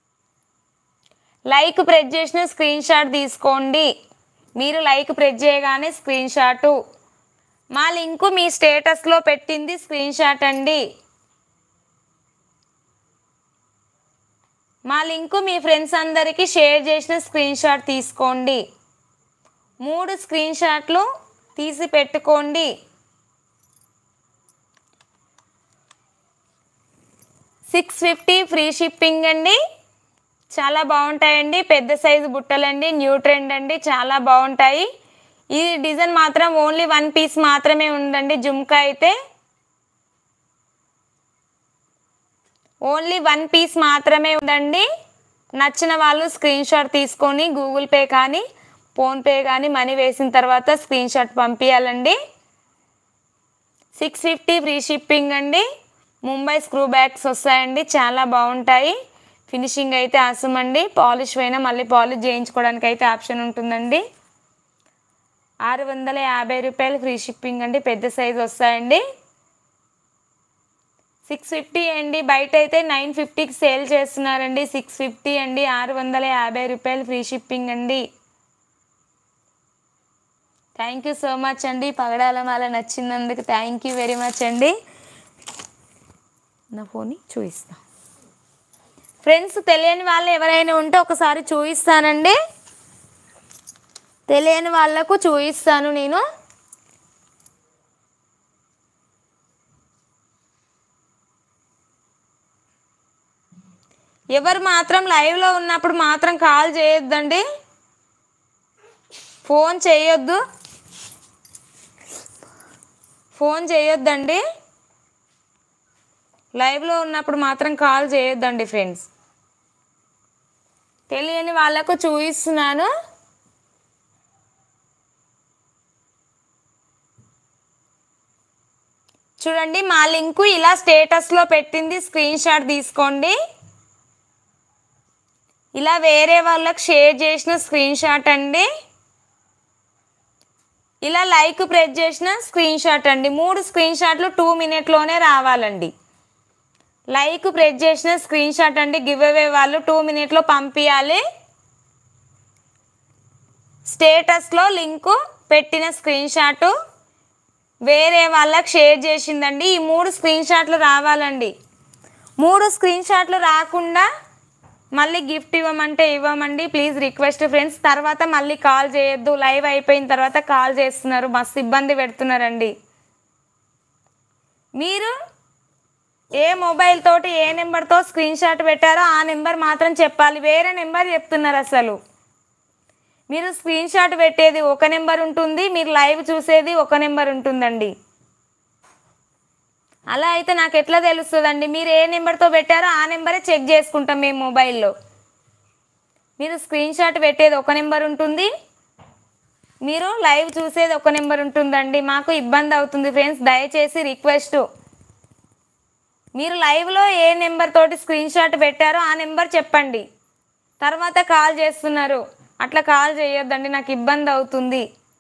లైక్ ప్రెస్ చేసిన స్క్రీన్ షాట్ తీసుకోండి. మీరు లైక్ ప్రెస్ చేయగానే స్క్రీన్ షాటు. మా లింకు మీ స్టేటస్లో పెట్టింది స్క్రీన్ షాట్ అండి. మా లింకు మీ ఫ్రెండ్స్ అందరికీ షేర్ చేసిన స్క్రీన్ షాట్ తీసుకోండి. 3 స్క్రీన్ షాట్లు తీసి పెట్టుకోండి. 650 ఫ్రీ షిప్పింగ్ అండి, చాలా బాగుంటాయండి. పెద్ద సైజు బుట్టలండి, న్యూ ట్రెండ్ అండి, చాలా బాగుంటాయి. ఈ డిజైన్ మాత్రం ఓన్లీ 1 పీస్ మాత్రమే ఉందండి. జుమ్కా అయితే ఓన్లీ 1 పీస్ మాత్రమే ఉందండి. నచ్చిన వాళ్ళు స్క్రీన్ షాట్ తీసుకొని గూగుల్ పే కానీ ఫోన్పే కానీ మనీ వేసిన తర్వాత స్క్రీన్ షాట్ పంపించాలండి. 650 ఫ్రీ షిప్పింగ్ అండి. ముంబై స్క్రూ బ్యాగ్స్ వస్తాయండి, చాలా బాగుంటాయి. ఫినిషింగ్ అయితే ఆసమ్ అండి. పాలిష్ అయినా మళ్ళీ పాలిష్ చేయించుకోవడానికి అయితే ఆప్షన్ ఉంటుందండి. 650 రూపాయలు ఫ్రీ షిప్పింగ్ అండి, పెద్ద సైజు వస్తాయండి. 650 అండి, బయట అయితే 950కి సేల్ చేస్తున్నారండి. 650 అండి, 650 రూపాయలు ఫ్రీ షిప్పింగ్ అండి. థ్యాంక్ యూ సో మచ్ అండి. పగడాల మాల నచ్చినందుకు థ్యాంక్ యూ వెరీ మచ్ అండి. నా ఫోన్ చూపిస్తా ఫ్రెండ్స్. తెలియని వాళ్ళు ఎవరైనా ఉంటే ఒకసారి చూపిస్తానండి. తెలియని వాళ్ళకు చూపిస్తాను నేను. ఎవరు మాత్రం లైవ్లో ఉన్నప్పుడు మాత్రం కాల్ చేయొద్దండి, ఫోన్ చేయొద్దండి. లైవ్లో ఉన్నప్పుడు మాత్రం కాల్ చేయొద్దండి ఫ్రెండ్స్. తెలియని వాళ్ళకు చూపిస్తున్నాను. చూడండి, మా లింకు ఇలా స్టేటస్లో పెట్టింది స్క్రీన్ షాట్ తీసుకోండి. ఇలా వేరే వాళ్ళకి షేర్ చేసిన స్క్రీన్ షాట్ అండి. ఇలా లైక్ ప్రెస్ చేసిన స్క్రీన్ షాట్ అండి. 3 స్క్రీన్ షాట్లు 2 మినిట్లోనే రావాలండి. లైక్ ప్రెస్ చేసిన స్క్రీన్ షాట్ అండి. గివ్ అవే వాళ్ళు 2 మినిట్లో పంపించాలి. స్టేటస్లో లింకు పెట్టిన స్క్రీన్ షాటు వేరే వాళ్ళకి షేర్ చేసిందండి. ఈ 3 స్క్రీన్ షాట్లు రావాలండి. 3 స్క్రీన్ షాట్లు రాకుండా మళ్ళీ గిఫ్ట్ ఇవ్వమంటే ఇవ్వమండి. Please request friends. తర్వాత మళ్ళీ కాల్ చేయొద్దు. లైవ్ అయిపోయిన తర్వాత కాల్ చేస్తున్నారు, మస్తు ఇబ్బంది పెడుతున్నారండి. మీరు ఏ మొబైల్ తోటి ఏ నెంబర్తో స్క్రీన్ షాట్ పెట్టారో ఆ నెంబర్ మాత్రం చెప్పాలి. వేరే నెంబర్ చెప్తున్నారు. అసలు మీరు స్క్రీన్ షాట్ పెట్టేది ఒక నెంబర్ ఉంటుంది, మీరు లైవ్ చూసేది ఒక నెంబర్ ఉంటుందండి. అలా అయితే నాకు ఎట్లా తెలుస్తుందండి? మీరు ఏ నెంబర్తో పెట్టారో ఆ నెంబరే చెక్ చేసుకుంటాం మేము మొబైల్లో. మీరు స్క్రీన్ షాట్ పెట్టేది ఒక నెంబర్ ఉంటుంది, మీరు లైవ్ చూసేది ఒక నెంబర్ ఉంటుందండి. మాకు ఇబ్బంది అవుతుంది ఫ్రెండ్స్. దయచేసి రిక్వెస్ట్, మీరు లైవ్లో ఏ నెంబర్ తోటి స్క్రీన్ షాట్ పెట్టారో ఆ నెంబర్ చెప్పండి. తర్వాత కాల్ చేస్తున్నారు, అట్లా కాల్ చేయొద్దండి, నాకు ఇబ్బంది అవుతుంది.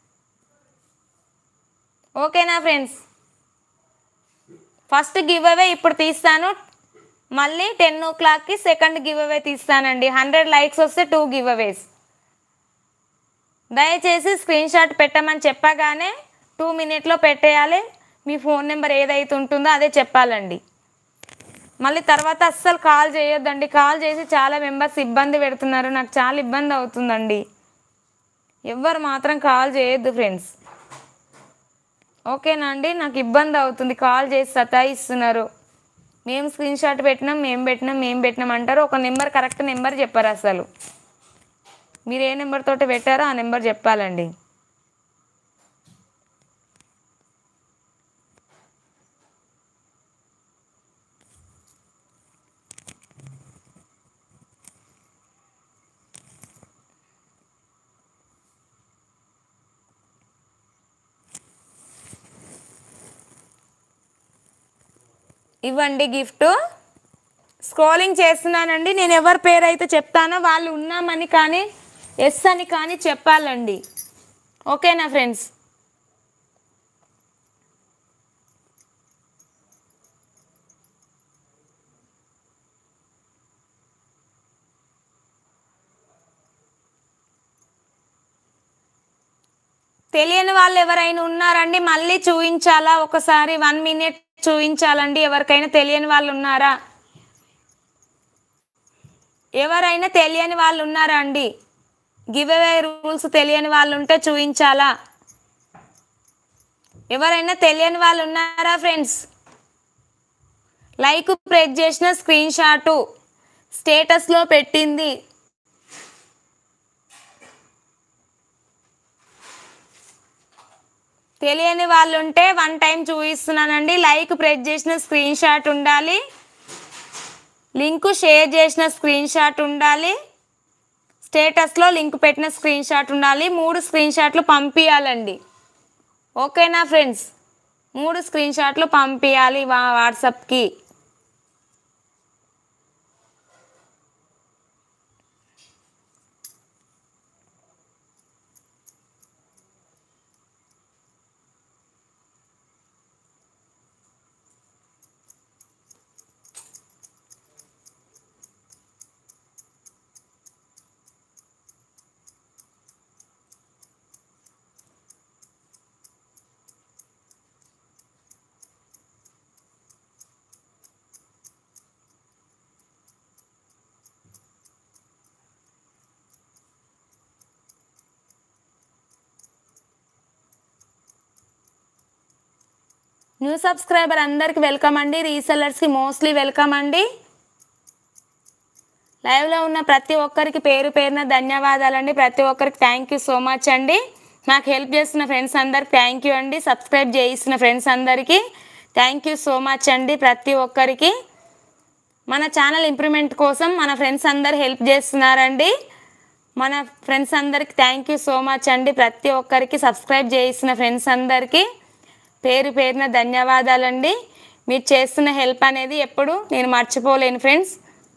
ఓకేనా ఫ్రెండ్స్? ఫస్ట్ గివ్ అవే ఇప్పుడు తీస్తాను, మళ్ళీ 10 o'clockకి సెకండ్ గివ్ అవే తీస్తానండి. 100 లైక్స్ వస్తే 2 గివ్ అవేస్. దయచేసి స్క్రీన్ షాట్ పెట్టమని చెప్పగానే 2 మినిట్లో పెట్టేయాలి. మీ ఫోన్ నెంబర్ ఏదైతే ఉంటుందో అదే చెప్పాలండి. మళ్ళీ తర్వాత అస్సలు కాల్ చేయొద్దండి. కాల్ చేసి చాలా మెంబర్స్ ఇబ్బంది పెడుతున్నారు, నాకు చాలా ఇబ్బంది అవుతుందండి. ఎవ్వరు మాత్రం కాల్ చేయొద్దు ఫ్రెండ్స్. ఓకేనా అండి? నాకు ఇబ్బంది అవుతుంది, కాల్ చేసి సతాయిస్తున్నారు. మేము స్క్రీన్ షాట్ పెట్టినాం, మేము పెట్టినాం అంటారు. ఒక నెంబర్, కరెక్ట్ నెంబర్ చెప్పారు. అసలు మీరు ఏ నెంబర్ తోటి పెట్టారో ఆ నెంబర్ చెప్పాలండి. ఇవ్వండి గిఫ్ట్. స్క్రోలింగ్ చేస్తున్నానండి. నేను ఎవరి పేరు అయితే చెప్తానో వాళ్ళు ఉన్నామని కానీ ఎస్ అని కానీ చెప్పాలండి. ఓకేనా ఫ్రెండ్స్? తెలియని వాళ్ళు ఎవరైనా ఉన్నారండి? మళ్ళీ చూపించాలా? ఒకసారి 1 minute చూపించాలండి. ఎవరికైనా తెలియని వాళ్ళు ఉన్నారా? ఎవరైనా తెలియని వాళ్ళు ఉన్నారా అండి? గివ్ అవే రూల్స్ తెలియని వాళ్ళు ఉంటే చూపించాలా? ఎవరైనా తెలియని వాళ్ళు ఉన్నారా ఫ్రెండ్స్? లైక్ ప్రెస్ చేసిన స్క్రీన్ షాటు స్టేటస్లో పెట్టింది. తెలియని వాళ్ళు ఉంటే 1 time చూపిస్తున్నానండి. లైక్ ప్రెస్ చేసిన స్క్రీన్ షాట్ ఉండాలి. లింకు షేర్ చేసిన స్క్రీన్ షాట్ ఉండాలి. స్టేటస్లో లింక్ పెట్టిన స్క్రీన్ షాట్ ఉండాలి. 3 స్క్రీన్ షాట్లు పంపించాలండి. ఓకేనా ఫ్రెండ్స్? 3 స్క్రీన్ షాట్లు పంపించాలి వాట్సాప్కి. న్యూ సబ్స్క్రైబర్ అందరికి వెల్కమ్ అండి. రీసెల్లర్స్కి మోస్ట్లీ వెల్కమ్ అండి. లైవ్లో ఉన్న ప్రతి ఒక్కరికి పేరు పేరున ధన్యవాదాలండి. ప్రతి ఒక్కరికి థ్యాంక్ యూ సో మచ్ అండి. నాకు హెల్ప్ చేస్తున్న ఫ్రెండ్స్ అందరికి థ్యాంక్ యూ అండి. సబ్స్క్రైబ్ చేయిస్తున్న ఫ్రెండ్స్ అందరికీ థ్యాంక్ యూ సో మచ్ అండి. ప్రతి ఒక్కరికి మన ఛానల్ ఇంప్రూవ్మెంట్ కోసం మన ఫ్రెండ్స్ అందరు హెల్ప్ చేస్తున్నారండి. మన ఫ్రెండ్స్ అందరికి థ్యాంక్ యూ సో మచ్ అండి. ప్రతి ఒక్కరికి సబ్స్క్రైబ్ చేయిస్తున్న ఫ్రెండ్స్ అందరికీ పేరు పేరున ధన్యవాదాలండి. మీరు చేస్తున్న హెల్ప్ అనేది ఎప్పుడు నేను మర్చిపోలేను ఫ్రెండ్స్.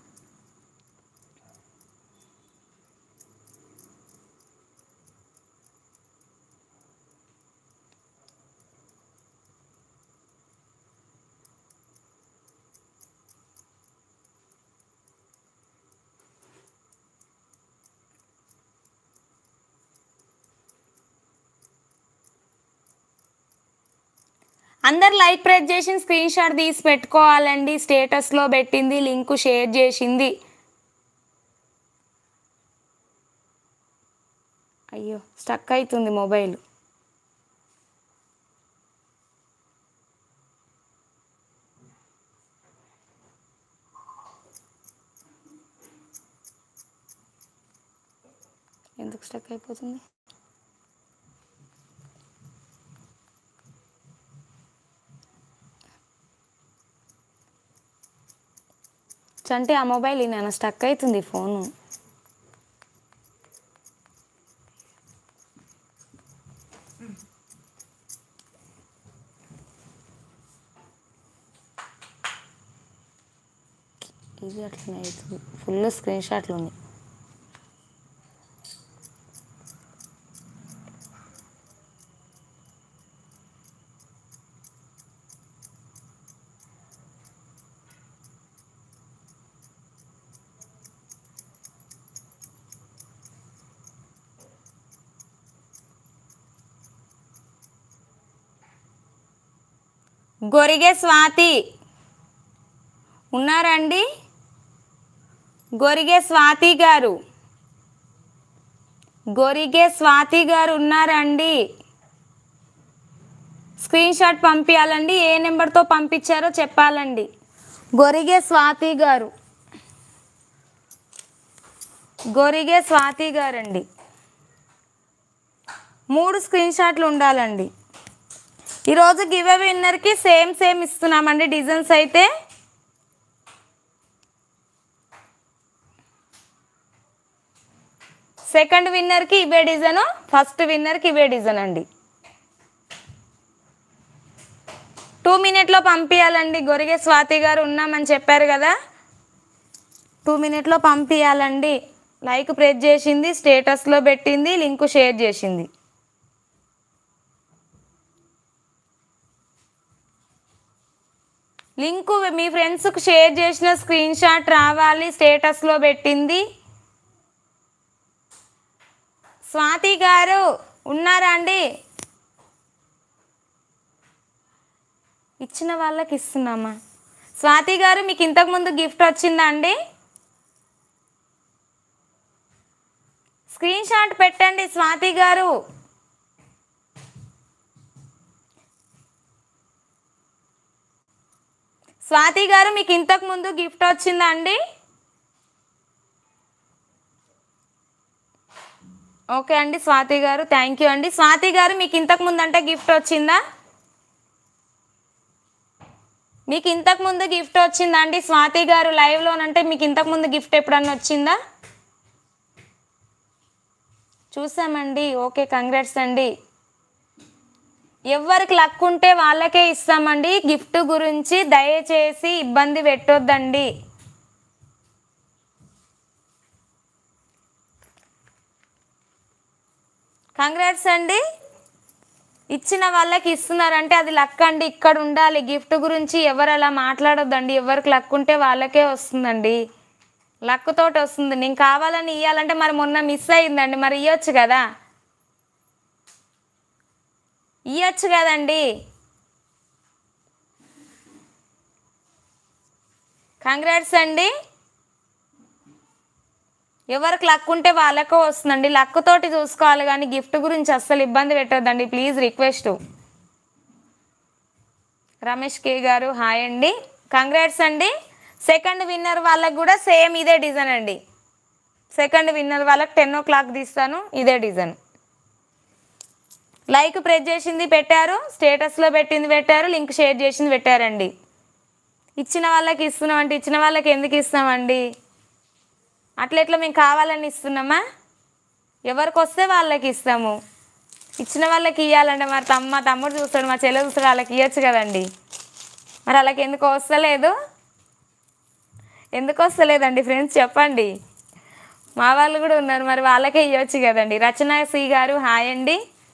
అందరు లైక్ ప్రెస్ చేసి స్క్రీన్ షాట్ తీసి పెట్టుకోవాలండి. స్టేటస్లో పెట్టింది, లింకు షేర్ చేసింది. అయ్యో స్టక్ అవుతుంది మొబైల్. ఎందుకు స్టక్ అయిపోతుంది? అంటే ఆ మొబైల్ నేను స్టక్ అవుతుంది ఫోను. ఇది అట్లనే అవుతుంది. ఫుల్ స్క్రీన్ షాట్లు ఉన్నాయి. గొరిగే స్వాతి ఉన్నారండి? గొరిగే స్వాతి గారు, గొరిగే స్వాతి గారు ఉన్నారండి? Screen shot పంపించాలండి. ఏ నెంబర్తో పంపించారో చెప్పాలండి. గొరిగే స్వాతి గారు, గొరిగే స్వాతి గారండి. 3 స్క్రీన్ షాట్లు ఉండాలండి. ఈరోజు గివ్ అవే విన్నర్కి సేమ్ ఇస్తున్నామండి డిజైన్స్ అయితే. సెకండ్ విన్నర్కి ఇవే డిజైన్, ఫస్ట్ విన్నర్కి ఇవే డిజైన్ అండి. 2 మినిట్లో పంపించాలండి. గొరిగే స్వాతి గారు ఉన్నామని చెప్పారు కదా, 2 మినిట్లో పంపించాలండి. లైక్ ప్రెస్ చేసింది, స్టేటస్లో పెట్టింది, లింకు షేర్ చేసింది. లింకు మీ ఫ్రెండ్స్కి షేర్ చేసిన స్క్రీన్ షాట్ రావాలి, స్టేటస్లో పెట్టింది. స్వాతి గారు ఉన్నారా అండి? ఇచ్చిన వాళ్ళకి ఇస్తున్నామా? స్వాతి గారు మీకు ఇంతకుముందు గిఫ్ట్ వచ్చిందా అండి? స్క్రీన్ షాట్ పెట్టండి స్వాతి గారు. స్వాతి గారు మీకు ఇంతకుముందు గిఫ్ట్ వచ్చిందా అండి? ఓకే అండి స్వాతి గారు, థ్యాంక్ యూ అండి. స్వాతి గారు మీకు ఇంతకుముందు అంటే గిఫ్ట్ వచ్చిందా? మీకు ఇంతకుముందు గిఫ్ట్ వచ్చిందా అండి స్వాతి గారు? లైవ్లోనంటే మీకు ఇంతకుముందు గిఫ్ట్ ఎప్పుడన్నా వచ్చిందా? చూసామండి. ఓకే, కంగ్రాట్స్ అండి. ఎవరికి లక్ ఉంటే వాళ్ళకే ఇస్తామండి. గిఫ్ట్ గురించి దయచేసి ఇబ్బంది పెట్టొద్దండి. కంగ్రాట్స్ అండి. ఇచ్చిన వాళ్ళకి ఇస్తున్నారంటే అది లక్ అండి. ఇక్కడ ఉండాలి. గిఫ్ట్ గురించి ఎవరు అలా మాట్లాడొద్దండి. ఎవరికి లక్ ఉంటే వాళ్ళకే వస్తుందండి. లక్ తోటి వస్తుంది. నేను కావాలని ఇవ్వాలంటే మరి మొన్న మిస్ అయిందండి, మరి ఇవ్వచ్చు కదా, ఇవ్వచ్చు కదండి. కంగ్రాట్స్ అండి. ఎవరికి లక్ ఉంటే వాళ్ళకే వస్తుందండి. లక్ తోటి చూసుకోవాలి కానీ గిఫ్ట్ గురించి అస్సలు ఇబ్బంది పెట్టొద్దండి ప్లీజ్, రిక్వెస్ట్. రమేష్ కే గారు హాయ్ అండి, కంగ్రాట్స్ అండి. సెకండ్ విన్నర్ వాళ్ళకి కూడా సేమ్ ఇదే డిజైన్ అండి. సెకండ్ విన్నర్ వాళ్ళకి 10 o'clock తీస్తాను, ఇదే డిజైన్. లైక్ ప్రెస్ చేసింది పెట్టారు, స్టేటస్లో పెట్టింది పెట్టారు, లింక్ షేర్ చేసింది పెట్టారండి. ఇచ్చిన వాళ్ళకి ఇస్తున్నామంటే ఇచ్చిన వాళ్ళకి ఎందుకు ఇస్తామండి? అట్లా మేము కావాలని ఇస్తున్నామా? ఎవరికి వస్తే వాళ్ళకి ఇస్తాము. ఇచ్చిన వాళ్ళకి ఇవ్వాలంటే మరి మా తమ్ముడు చూస్తాడు, మా చెల్లె చూస్తాడు, వాళ్ళకి ఇవ్వచ్చు కదండి. మరి వాళ్ళకి ఎందుకు వస్తలేదు? ఎందుకు వస్తలేదండి ఫ్రెండ్స్ చెప్పండి. మా వాళ్ళు కూడా ఉన్నారు, మరి వాళ్ళకే ఇవ్వచ్చు కదండి. రచన సి గారు హాయ్ అండి.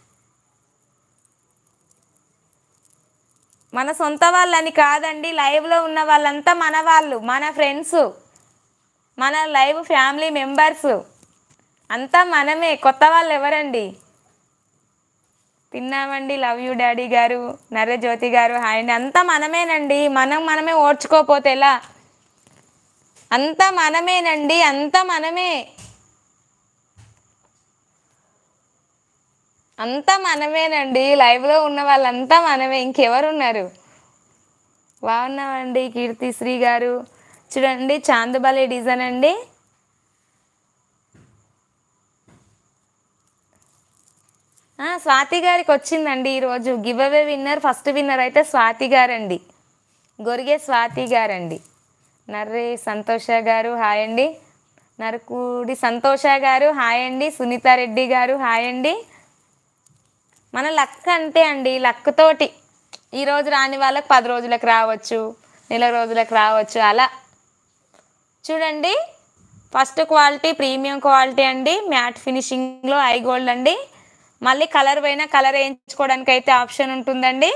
మన సొంత వాళ్ళని కాదండి, లైవ్లో ఉన్న వాళ్ళంతా మన వాళ్ళు, మన ఫ్రెండ్స్, మన లైవ్ ఫ్యామిలీ మెంబర్స్ అంతా మనమే. కొత్త వాళ్ళు ఎవరండి? తిన్నామండి, లవ్ యూ డాడీ గారు. నర్రజ్యోతి గారు హాయ్ అండి. అంతా మనమేనండి. మనమే ఓడ్చుకోపోతే ఎలా? అంతా మనమేనండి, అంతా మనమే, అంతా మనమేనండి. లైవ్లో ఉన్న వాళ్ళంతా మనమే, ఇంకెవరు ఉన్నారు? బాగున్నామండి. కీర్తిశ్రీ గారు చూడండి, చాందుబలే డిజైన్ అండి. స్వాతి గారికి వచ్చిందండి ఈరోజు giveaway winner. First winner అయితే స్వాతి గారండి, గొరిగే స్వాతి గారండి. నర్రే సంతోష గారు హాయ్ అండి. నరకుడి సంతోష గారు హాయ్ అండి. సునీతారెడ్డి గారు హాయ్ అండి. మన లక్ అంతే అండి, లక్ తోటి ఈరోజు రాని వాళ్ళకి 10 రోజులకు రావచ్చు, నెల రోజులకు రావచ్చు. అలా చూడండి, ఫస్ట్ క్వాలిటీ ప్రీమియం క్వాలిటీ అండి, మ్యాట్ ఫినిషింగ్లో ఐ గోల్డ్ అండి. మళ్ళీ కలర్ పైన కలర్ వేయించుకోవడానికి అయితే ఆప్షన్ ఉంటుందండి.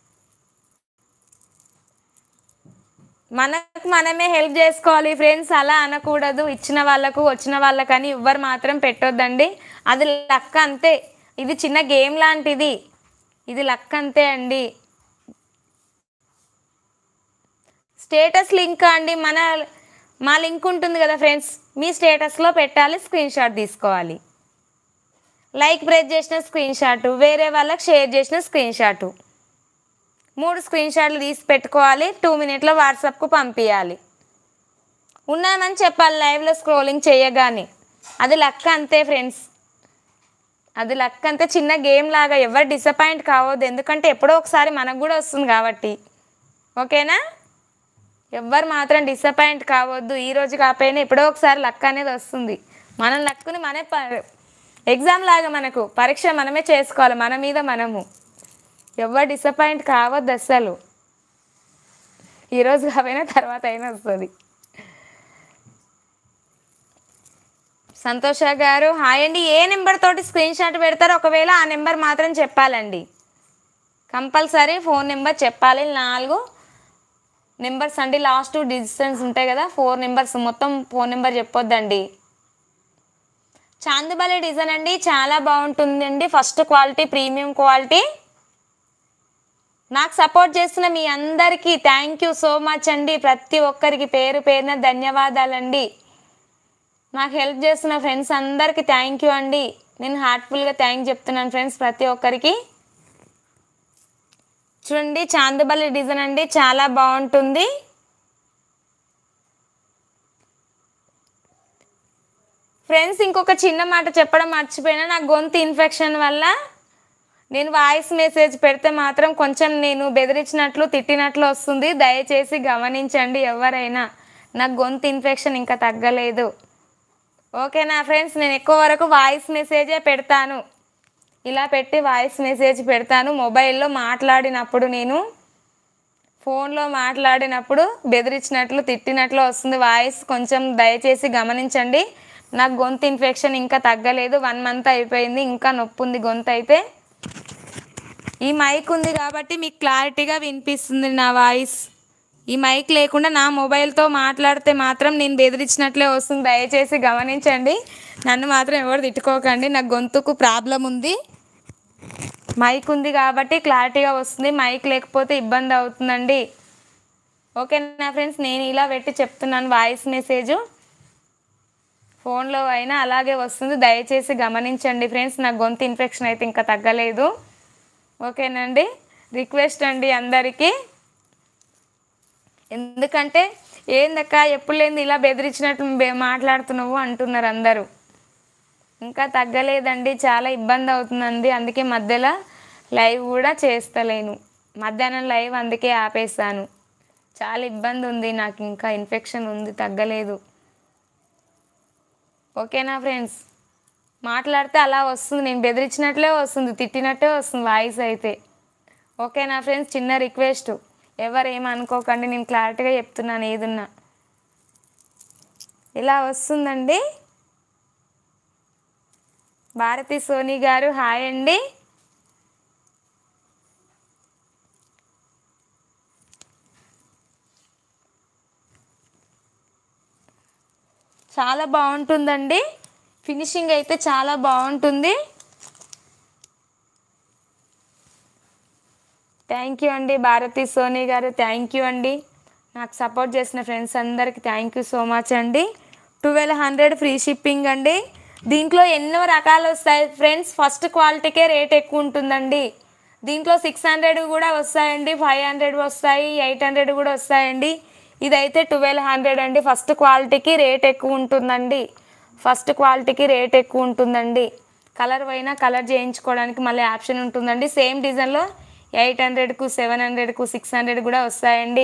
మనకు మనమే హెల్ప్ చేసుకోవాలి ఫ్రెండ్స్, అలా అనకూడదు. ఇచ్చిన వాళ్ళకు వచ్చిన వాళ్ళకని ఎవ్వరు మాత్రం పెట్టొద్దండి. అది లక్ అంతే. ఇది చిన్న గేమ్ లాంటిది, ఇది లక్ అంతే అండి. స్టేటస్ లింక్ అండి, మా లింక్ ఉంటుంది కదా ఫ్రెండ్స్, మీ స్టేటస్లో పెట్టాలి, స్క్రీన్ షాట్ తీసుకోవాలి. లైక్ ప్రెస్ చేసిన స్క్రీన్ షాటు, వేరే వాళ్ళకి షేర్ చేసిన స్క్రీన్ షాటు. 3 స్క్రీన్ షాట్లు తీసి పెట్టుకోవాలి. 2 మినిట్లో వాట్సాప్కు పంపించాలి. ఉన్నామని చెప్పాలి లైవ్లో స్క్రోలింగ్ చేయగానే. అది లక్ అంతే ఫ్రెండ్స్, అది లక్ అంతే. చిన్న గేమ్ లాగా ఎవరు డిసప్పాయింట్ కావద్దు, ఎందుకంటే ఎప్పుడో ఒకసారి మనకు కూడా వస్తుంది కాబట్టి. ఓకేనా? ఎవ్వరు మాత్రం డిసప్పాయింట్ కావద్దు. ఈరోజు కాకపోయినా ఎప్పుడో ఒకసారి లక్ అనేది వస్తుంది. మన లక్కుని మనే ఎగ్జామ్ లాగా మనకు పరీక్ష మనమే చేసుకోవాలి, మన మీద మనము. ఎవరు డిసప్పాయింట్ కావద్దు అస్సలు. ఈరోజు కాకపోయినా తర్వాత అయినా వస్తుంది. సంతోష గారు హాయ్ అండి. ఏ నెంబర్ తోటి స్క్రీన్ షాట్ పెడతారో ఒకవేళ ఆ నెంబర్ మాత్రం చెప్పాలండి. కంపల్సరీ ఫోన్ నెంబర్ చెప్పాలి. 4 నెంబర్స్ అండి, లాస్ట్ 2 డిజిట్స్ ఉంటాయి కదా, 4 నెంబర్స్, మొత్తం ఫోన్ నెంబర్ చెప్పొద్దండి. చాందుబలి డిజైన్ అండి, చాలా బాగుంటుందండి. First quality, premium quality. నాకు సపోర్ట్ చేస్తున్న మీ అందరికీ థ్యాంక్ యూ సో మచ్ అండి. ప్రతి ఒక్కరికి పేరు పేరున ధన్యవాదాలండి. నాకు హెల్ప్ చేస్తున్న ఫ్రెండ్స్ అందరికీ థ్యాంక్ యూ అండి. నేను హార్ట్ఫుల్గా థ్యాంక్ చెప్తున్నాను ఫ్రెండ్స్ ప్రతి ఒక్కరికి. చూడండి చాందుబలి డిజైన్ అండి, చాలా బాగుంటుంది. ఫ్రెండ్స్ ఇంకొక చిన్న మాట చెప్పడం మర్చిపోయినా, నాకు గొంతు ఇన్ఫెక్షన్ వల్ల నేను వాయిస్ మెసేజ్ పెడితే మాత్రం కొంచెం నేను బెదిరించినట్లు తిట్టినట్లు వస్తుంది. దయచేసి గమనించండి ఎవరైనా. నాకు గొంతు ఇన్ఫెక్షన్ ఇంకా తగ్గలేదు. ఓకేనా ఫ్రెండ్స్? నేను ఎక్కువ వరకు వాయిస్ మెసేజే పెడతాను. ఇలా పెట్టి వాయిస్ మెసేజ్ పెడతాను. మొబైల్లో మాట్లాడినప్పుడు, నేను ఫోన్లో మాట్లాడినప్పుడు బెదిరించినట్లు తిట్టినట్లు వస్తుంది వాయిస్. కొంచెం దయచేసి గమనించండి. నాకు గొంతు ఇన్ఫెక్షన్ ఇంకా తగ్గలేదు. 1 మంత్ అయిపోయింది, ఇంకా నొప్పి ఉంది గొంతు అయితే. ఈ మైక్ ఉంది కాబట్టి మీకు క్లారిటీగా వినిపిస్తుంది నా వాయిస్. ఈ మైక్ లేకుండా నా మొబైల్తో మాట్లాడితే మాత్రం నేను బెదిరించినట్లే వస్తుంది. దయచేసి గమనించండి. నన్ను మాత్రం ఎవరు తిట్టుకోకండి. నాకు గొంతుకు ప్రాబ్లం ఉంది. మైక్ ఉంది కాబట్టి క్లారిటీగా వస్తుంది. మైక్ లేకపోతే ఇబ్బంది అవుతుందండి. ఓకేనా ఫ్రెండ్స్? నేను ఇలా పెట్టి చెప్తున్నాను వాయిస్ మెసేజ్. ఫోన్లో అయినా అలాగే వస్తుంది. దయచేసి గమనించండి ఫ్రెండ్స్. నాకు గొంతు ఇన్ఫెక్షన్ అయితే ఇంకా తగ్గలేదు. ఓకేనండి? రిక్వెస్ట్ అండి అందరికీ. ఎందుకంటే ఏందక్క ఎప్పుడు లేని ఇలా బెదిరించినట్టు మాట్లాడుతున్నావు అంటున్నారు అందరూ. ఇంకా తగ్గలేదండి, చాలా ఇబ్బంది అవుతుందండి. అందుకే మధ్యలో లైవ్ కూడా చేస్తలేను. మధ్యాహ్నం లైవ్ అందుకే ఆపేసాను. చాలా ఇబ్బంది ఉంది నాకు, ఇంకా ఇన్ఫెక్షన్ ఉంది, తగ్గలేదు. ఓకేనా ఫ్రెండ్స్? మాట్లాడితే అలా వస్తుంది, నేను బెదిరించినట్లే వస్తుంది, తిట్టినట్టే వస్తుంది వాయిస్ అయితే. ఓకేనా ఫ్రెండ్స్? చిన్న రిక్వెస్ట్, ఎవరు ఏమనుకోకండి. నేను క్లారిటీగా చెప్తున్నాను ఏదున్నా. ఇలా వస్తుందండి. భారతి సోని గారు హాయ్ అండి. చాలా బాగుంటుందండి. ఫినిషింగ్ అయితే చాలా బాగుంటుంది. థ్యాంక్ యూ అండి భారతి సోని గారు, థ్యాంక్ యూ అండి. నాకు సపోర్ట్ చేసిన ఫ్రెండ్స్ అందరికీ థ్యాంక్ యూ సో మచ్ అండి. 1200 ఫ్రీ షిప్పింగ్ అండి. దీంట్లో ఎన్నో రకాలు వస్తాయి ఫ్రెండ్స్. ఫస్ట్ క్వాలిటీకే రేట్ ఎక్కువ ఉంటుందండి. దీంట్లో 600 కూడా వస్తాయండి, 500 వస్తాయి, 800 కూడా వస్తాయండి. ఇదైతే 1200 అండి. ఫస్ట్ క్వాలిటీకి రేట్ ఎక్కువ ఉంటుందండి. ఫస్ట్ క్వాలిటీకి రేట్ ఎక్కువ ఉంటుందండి. కలర్ అయినా కలర్ చేయించుకోవడానికి మళ్ళీ ఆప్షన్ ఉంటుందండి. సేమ్ డిజైన్లో 800కు 700కు 600 కూడా వస్తాయండి.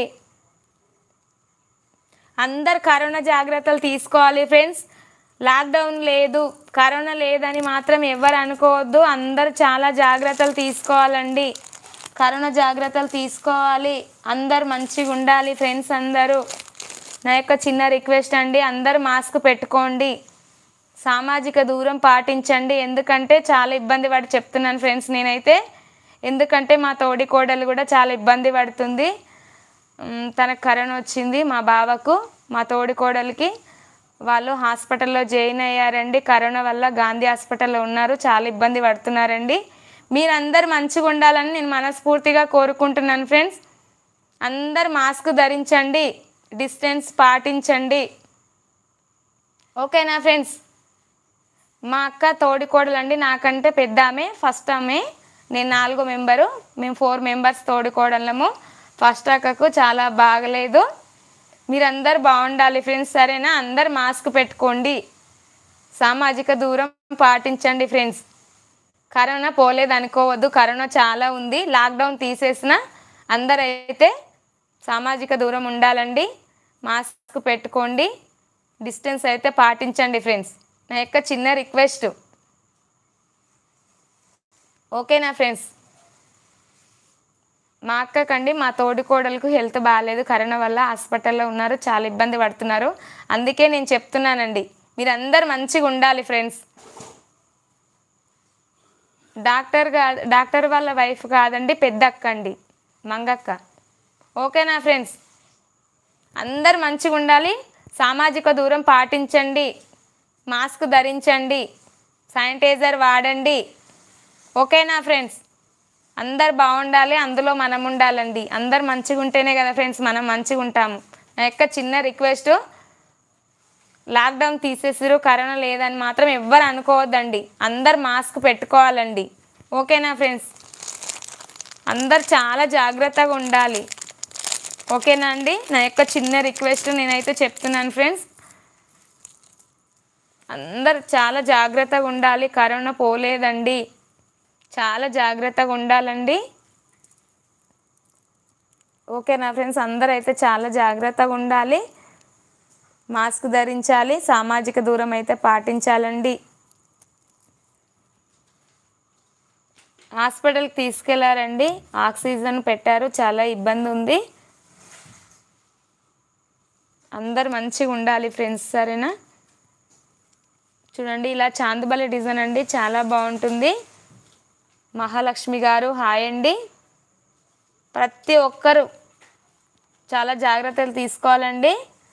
అందరు కరోనా జాగ్రత్తలు తీసుకోవాలి ఫ్రెండ్స్. లాక్డౌన్ లేదు, కరోనా లేదని మాత్రం ఎవరు అనుకోవద్దు. అందరు చాలా జాగ్రత్తలు తీసుకోవాలండి. కరోనా జాగ్రత్తలు తీసుకోవాలి. అందరు మంచిగా ఉండాలి ఫ్రెండ్స్. అందరూ నా యొక్క చిన్న రిక్వెస్ట్ అండి. అందరు మాస్క్ పెట్టుకోండి, సామాజిక దూరం పాటించండి. ఎందుకంటే చాలా ఇబ్బంది పడి చెప్తున్నాను ఫ్రెండ్స్ నేనైతే. ఎందుకంటే మా తోడి కోడలు కూడా చాలా ఇబ్బంది పడుతుంది. తనకు కరోనా వచ్చింది మా బావకు, మా తోడి కోడలికి. వాళ్ళు హాస్పిటల్లో జాయిన్ అయ్యారండి. కరోనా వల్ల గాంధీ హాస్పిటల్లో ఉన్నారు. చాలా ఇబ్బంది పడుతున్నారండి. మీరందరూ మంచిగా ఉండాలని నేను మనస్ఫూర్తిగా కోరుకుంటున్నాను ఫ్రెండ్స్. అందరు మాస్క్ ధరించండి, డిస్టెన్స్ పాటించండి. ఓకేనా ఫ్రెండ్స్? మా అక్క తోడి కోడలండి, నాకంటే పెద్ద ఆమె, ఫస్ట్ ఆమె. నేను 4 మెంబరు, మేము 4 మెంబర్స్ తోడుకోవడము. ఫస్ట్ అక్కకు చాలా బాగలేదు. మీరందరు బాగుండాలి ఫ్రెండ్స్, సరేనా? అందరు మాస్క్ పెట్టుకోండి, సామాజిక దూరం పాటించండి ఫ్రెండ్స్. కరోనా పోలేదు అనుకోవద్దు, కరోనా చాలా ఉంది. లాక్డౌన్ తీసేసిన అందరైతే సామాజిక దూరం ఉండాలండి, మాస్క్ పెట్టుకోండి, డిస్టెన్స్ అయితే పాటించండి ఫ్రెండ్స్. నా యొక్క చిన్న రిక్వెస్ట్, ఓకేనా ఫ్రెండ్స్? మా అక్కకండి, మా తోడికోడలకు హెల్త్ బాగాలేదు, కరోనా వల్ల హాస్పిటల్లో ఉన్నారు, చాలా ఇబ్బంది పడుతున్నారు. అందుకే నేను చెప్తున్నానండి, మీరందరు మంచిగా ఉండాలి ఫ్రెండ్స్. డాక్టర్ వాళ్ళ వైఫ్ కాదండి, పెద్ద అక్క అండి, మంగక్క. ఓకేనా ఫ్రెండ్స్? అందరు మంచిగా ఉండాలి, సామాజిక దూరం పాటించండి, మాస్క్ ధరించండి, శానిటైజర్ వాడండి. ఓకేనా ఫ్రెండ్స్? అందరు బాగుండాలి, అందులో మనం ఉండాలండి. అందరు మంచిగా ఉంటేనే కదా ఫ్రెండ్స్ మనం మంచిగా ఉంటాము. నా యొక్క చిన్న రిక్వెస్ట్, లాక్డౌన్ తీసేసారు, కరోనా లేదని మాత్రం ఎవ్వరు అనుకోవద్దండి. అందరు మాస్క్ పెట్టుకోవాలండి. ఓకేనా ఫ్రెండ్స్? అందరు చాలా జాగ్రత్తగా ఉండాలి. ఓకేనా అండి? నా యొక్క చిన్న రిక్వెస్ట్ నేనైతే చెప్తున్నాను ఫ్రెండ్స్, అందరు చాలా జాగ్రత్తగా ఉండాలి. కరోనా పోలేదండి, చాలా జాగ్రత్తగా ఉండాలండి. ఓకేనా ఫ్రెండ్స్? అందరూ అయితే చాలా జాగ్రత్తగా ఉండాలి, మాస్క్ ధరించాలి, సామాజిక దూరం అయితే పాటించాలండి. హాస్పిటల్కి తీసుకెళ్లారండి, ఆక్సిజన్ పెట్టారు, చాలా ఇబ్బంది ఉంది. అందరు మంచిగా ఉండాలి ఫ్రెండ్స్, సరేనా? చూడండి, ఇలా చాందుబలి డిజైన్ అండి, చాలా బాగుంటుంది. మహాలక్ష్మి గారు హాయ్ అండి. ప్రతి ఒక్కరు చాలా జాగ్రత్తలు తీసుకోవాలండి.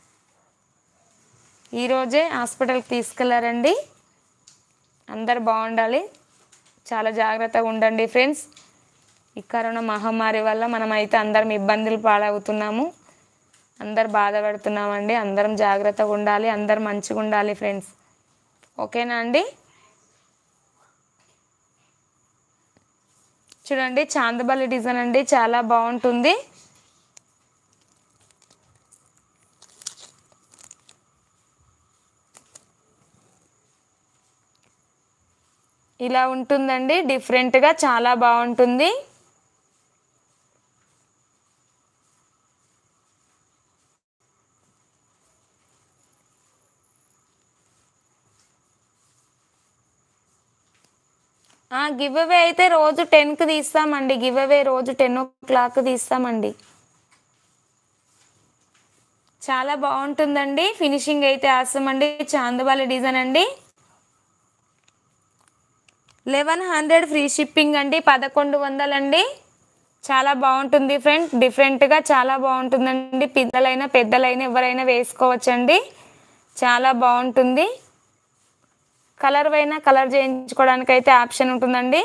ఈరోజే హాస్పిటల్కి తీసుకెళ్లారండి. అందరు బాగుండాలి, చాలా జాగ్రత్తగా ఉండండి ఫ్రెండ్స్. ఈ కరోనా మహమ్మారి వల్ల మనమైతే అందరం ఇబ్బందులు పాలవుతున్నాము, అందరు బాధపడుతున్నామండి. అందరం జాగ్రత్తగా ఉండాలి, అందరు మంచిగా ఉండాలి ఫ్రెండ్స్. ఓకేనా అండి? చూడండి, చాందబల్లి డిజైన్ అండి, చాలా బాగుంటుంది. ఇలా ఉంటుందండి, డిఫరెంట్గా చాలా బాగుంటుంది. గివ్ అవే అయితే రోజు 10కి తీస్తామండి. గివ్ అవే రోజు 10 o'clock తీస్తామండి. చాలా బాగుంటుందండి, ఫినిషింగ్ అయితే ఆసమండి. చాందబాలి డిజైన్ అండి, 1100 ఫ్రీ షిప్పింగ్ అండి, 1100 అండి. చాలా బాగుంటుంది ఫ్రెండ్, డిఫరెంట్గా చాలా బాగుంటుందండి. పిల్లలైనా పెద్దలైనా ఎవరైనా వేసుకోవచ్చండి, చాలా బాగుంటుంది. కలర్ అయినా కలర్ చేయించుకోవడానికి అయితే ఆప్షన్ ఉంటుందండి.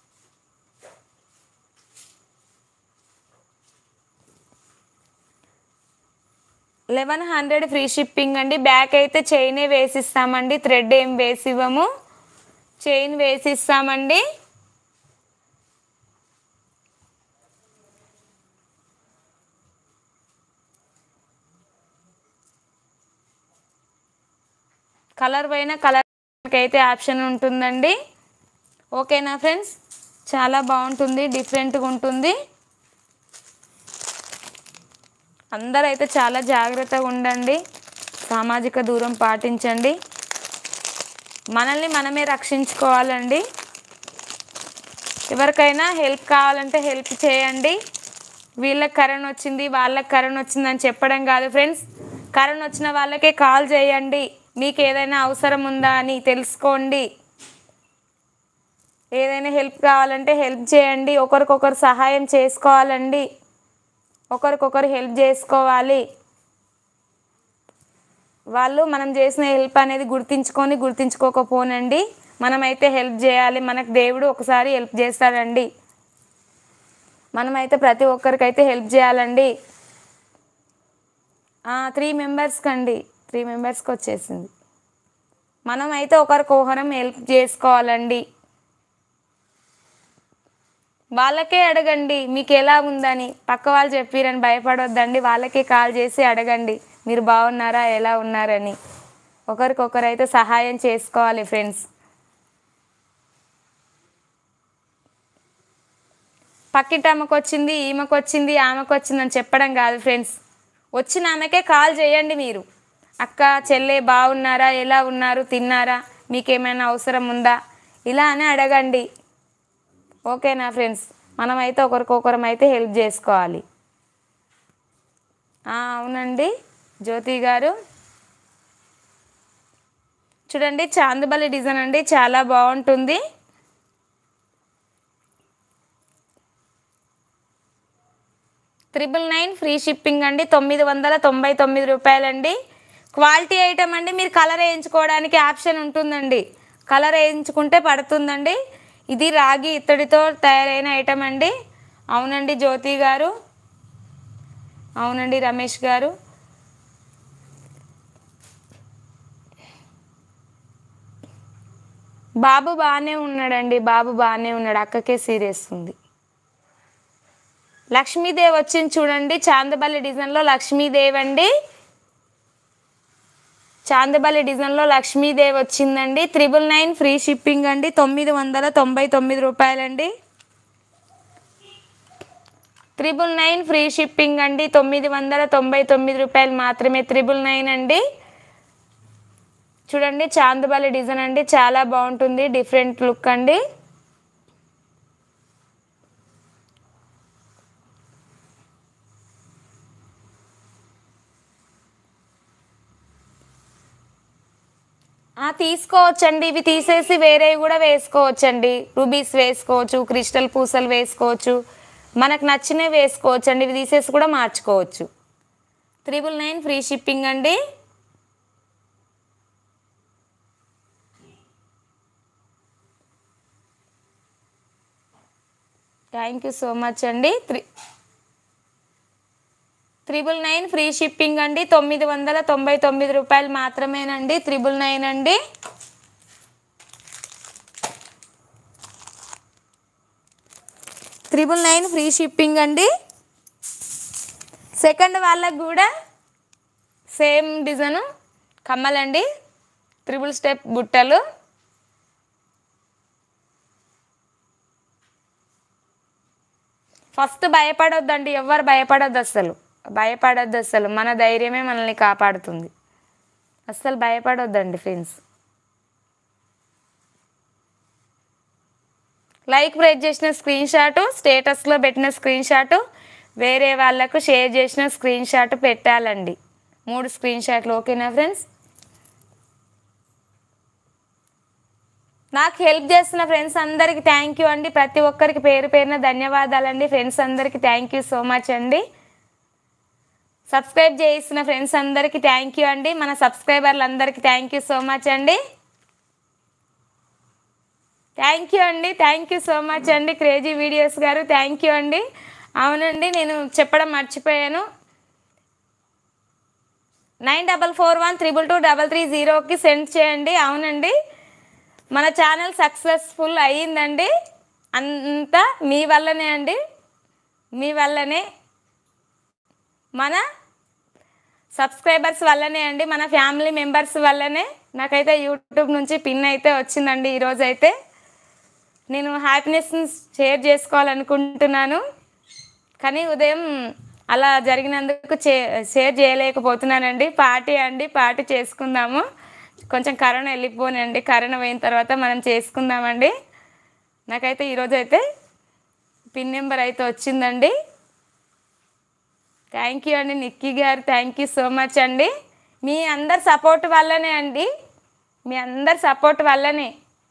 $1100 ఫ్రీ షిప్పింగ్ అండి. బ్యాక్ అయితే చైనే వేసిస్తామండి, థ్రెడ్ ఏం వేసివ్వము, చైన్ వేసిస్తామండి. కలర్ పైన కలర్ అయితే ఆప్షన్ ఉంటుందండి. ఓకేనా ఫ్రెండ్స్? చాలా బాగుంటుంది, డిఫరెంట్గా ఉంటుంది. అందరైతే చాలా జాగ్రత్తగా ఉండండి, సామాజిక దూరం పాటించండి, మనల్ని మనమే రక్షించుకోవాలండి. ఎవరికైనా హెల్ప్ కావాలంటే హెల్ప్ చేయండి. వీళ్ళకి కరోనా వచ్చింది, వాళ్ళకి కరోనా వచ్చిందని చెప్పడం కాదు ఫ్రెండ్స్. కరోనా వచ్చిన వాళ్ళకే కాల్ చేయండి, మీకు ఏదైనా అవసరం ఉందా అని తెలుసుకోండి. ఏదైనా హెల్ప్ కావాలంటే హెల్ప్ చేయండి. ఒకరికొకరు సహాయం చేసుకోవాలండి, ఒకరికొకరు హెల్ప్ చేసుకోవాలి. వాళ్ళు మనం చేసిన హెల్ప్ అనేది గుర్తించుకోకపోనండి, మనమైతే హెల్ప్ చేయాలి. మనకు దేవుడు ఒకసారి హెల్ప్ చేస్తాడండి, మనమైతే ప్రతి ఒక్కరికైతే హెల్ప్ చేయాలండి. 3 మెంబర్స్కి అండి, 3 మెంబర్స్కి వచ్చేసింది. మనమైతే ఒకరికొకరం హెల్ప్ చేసుకోవాలండి. వాళ్ళకే అడగండి మీకు ఎలా ఉందని. పక్క వాళ్ళు చెప్పిరని భయపడొద్దండి, వాళ్ళకే కాల్ చేసి అడగండి మీరు బాగున్నారా ఎలా ఉన్నారని. ఒకరికొకరైతే సహాయం చేసుకోవాలి ఫ్రెండ్స్. పక్కింటి ఆమెకు వచ్చింది, ఈమెకు వచ్చింది, ఆమెకు వచ్చిందని చెప్పడం కాదు ఫ్రెండ్స్. వచ్చిన ఆమెకే కాల్ చేయండి మీరు. అక్క చెల్లె బాగున్నారా ఎలా ఉన్నారు తిన్నారా మీకేమైనా అవసరం ఉందా ఇలా అని అడగండి. ఓకేనా ఫ్రెండ్స్? మనమైతే ఒకరికొకరం అయితే హెల్ప్ చేసుకోవాలి. అవునండి జ్యోతి గారు. చూడండి చాందుబలి డిజైన్ అండి, చాలా బాగుంటుంది. $999 ఫ్రీ షిప్పింగ్ అండి. 999 రూపాయలండి. క్వాలిటీ ఐటమ్ అండి. మీరు కలర్ వేయించుకోవడానికి ఆప్షన్ ఉంటుందండి, కలర్ వేయించుకుంటే పడుతుందండి. ఇది రాగి ఇత్తడితో తయారైన ఐటమ్ అండి. అవునండి జ్యోతి గారు. అవునండి రమేష్ గారు. బాబు బాగానే ఉన్నాడండి, బాబు బాగానే ఉన్నాడు. అక్కకే సీరియస్ ఉంది. లక్ష్మీదేవి వచ్చింది చూడండి, చాందబల్లి డిజైన్లో లక్ష్మీదేవి అండి. చాందబల్లి డిజైన్లో లక్ష్మీదేవి వచ్చిందండి. 999 ఫ్రీ షిప్పింగ్ అండి. 999 రూపాయలండి. 999 ఫ్రీ షిప్పింగ్ అండి. 999 రూపాయలు మాత్రమే. 999 అండి. చూడండి చాందబల్లి డిజైన్ అండి, చాలా బాగుంటుంది, డిఫరెంట్ లుక్ అండి. తీసుకోవచ్చండి. ఇవి తీసేసి వేరేవి కూడా వేసుకోవచ్చండి. రూబీస్ వేసుకోవచ్చు, క్రిస్టల్ పూసలు వేసుకోవచ్చు, మనకు నచ్చినవి వేసుకోవచ్చు అండి. ఇవి తీసేసి కూడా మార్చుకోవచ్చు. 999 ఫ్రీ షిప్పింగ్ అండి. థ్యాంక్ యూ సో మచ్ అండి. 999 ఫ్రీ షిప్పింగ్ అండి. 999 రూపాయలు మాత్రమేనండి. 999 అండి. 999 ఫ్రీ షిప్పింగ్ అండి. సెకండ్ వాళ్ళకు కూడా సేమ్ డిజైన్ కమ్మలండి, 3 స్టెప్ బుట్టలు. ఫస్ట్ భయపడొద్దండి, ఎవ్వరు భయపడొద్దు, అస్సలు మన ధైర్యమే మనల్ని కాపాడుతుంది. అస్సలు భయపడొద్దండి ఫ్రెండ్స్. లైక్ ప్రెస్ చేసిన స్క్రీన్ షాటు, స్టేటస్లో పెట్టిన స్క్రీన్ షాటు, వేరే వాళ్ళకు షేర్ చేసిన స్క్రీన్ షాట్ పెట్టాలండి. 3 స్క్రీన్ షాట్లు. ఓకేనా ఫ్రెండ్స్? నాకు హెల్ప్ చేస్తున్న ఫ్రెండ్స్ అందరికీ థ్యాంక్ యూ అండి. ప్రతి ఒక్కరికి పేరు పేరున ధన్యవాదాలండి. ఫ్రెండ్స్ అందరికీ థ్యాంక్ యూ సో మచ్ అండి. సబ్స్క్రైబ్ చేయిస్తున్న ఫ్రెండ్స్ అందరికీ థ్యాంక్ యూ అండి. మన సబ్స్క్రైబర్లు అందరికీ థ్యాంక్ యూ సో మచ్ అండి. థ్యాంక్ యూ అండి, థ్యాంక్ యూ సో మచ్ అండి. క్రేజీ వీడియోస్ గారు థ్యాంక్ యూ అండి. అవునండి నేను చెప్పడం మర్చిపోయాను. 9441222330కి సెండ్ చేయండి. అవునండి మన ఛానల్ సక్సెస్ఫుల్ అయ్యిందండి. అంతా మీ వల్లనే అండి, మీ వల్లనే, మన సబ్స్క్రైబర్స్ వల్లనే అండి, మన ఫ్యామిలీ మెంబర్స్ వల్లనే. నాకైతే యూట్యూబ్ నుంచి పిన్ అయితే వచ్చిందండి. ఈరోజైతే నేను హ్యాపీనెస్ని షేర్ చేసుకోవాలనుకుంటున్నాను, కానీ ఉదయం అలా జరిగినందుకు షేర్ చేయలేకపోతున్నానండి. పార్టీ చేసుకుందాము. కొంచెం కరోనా వెళ్ళిపోనండి, కరోనా పోయిన తర్వాత మనం చేసుకుందామండి. నాకైతే ఈరోజైతే పిన్ నెంబర్ అయితే వచ్చిందండి. థ్యాంక్ యూ అండి నిక్కీ గారు, థ్యాంక్ యూ సో మచ్ అండి. మీ అందరి సపోర్ట్ వల్లనే అండి, మీ అందరి సపోర్ట్ వల్లనే,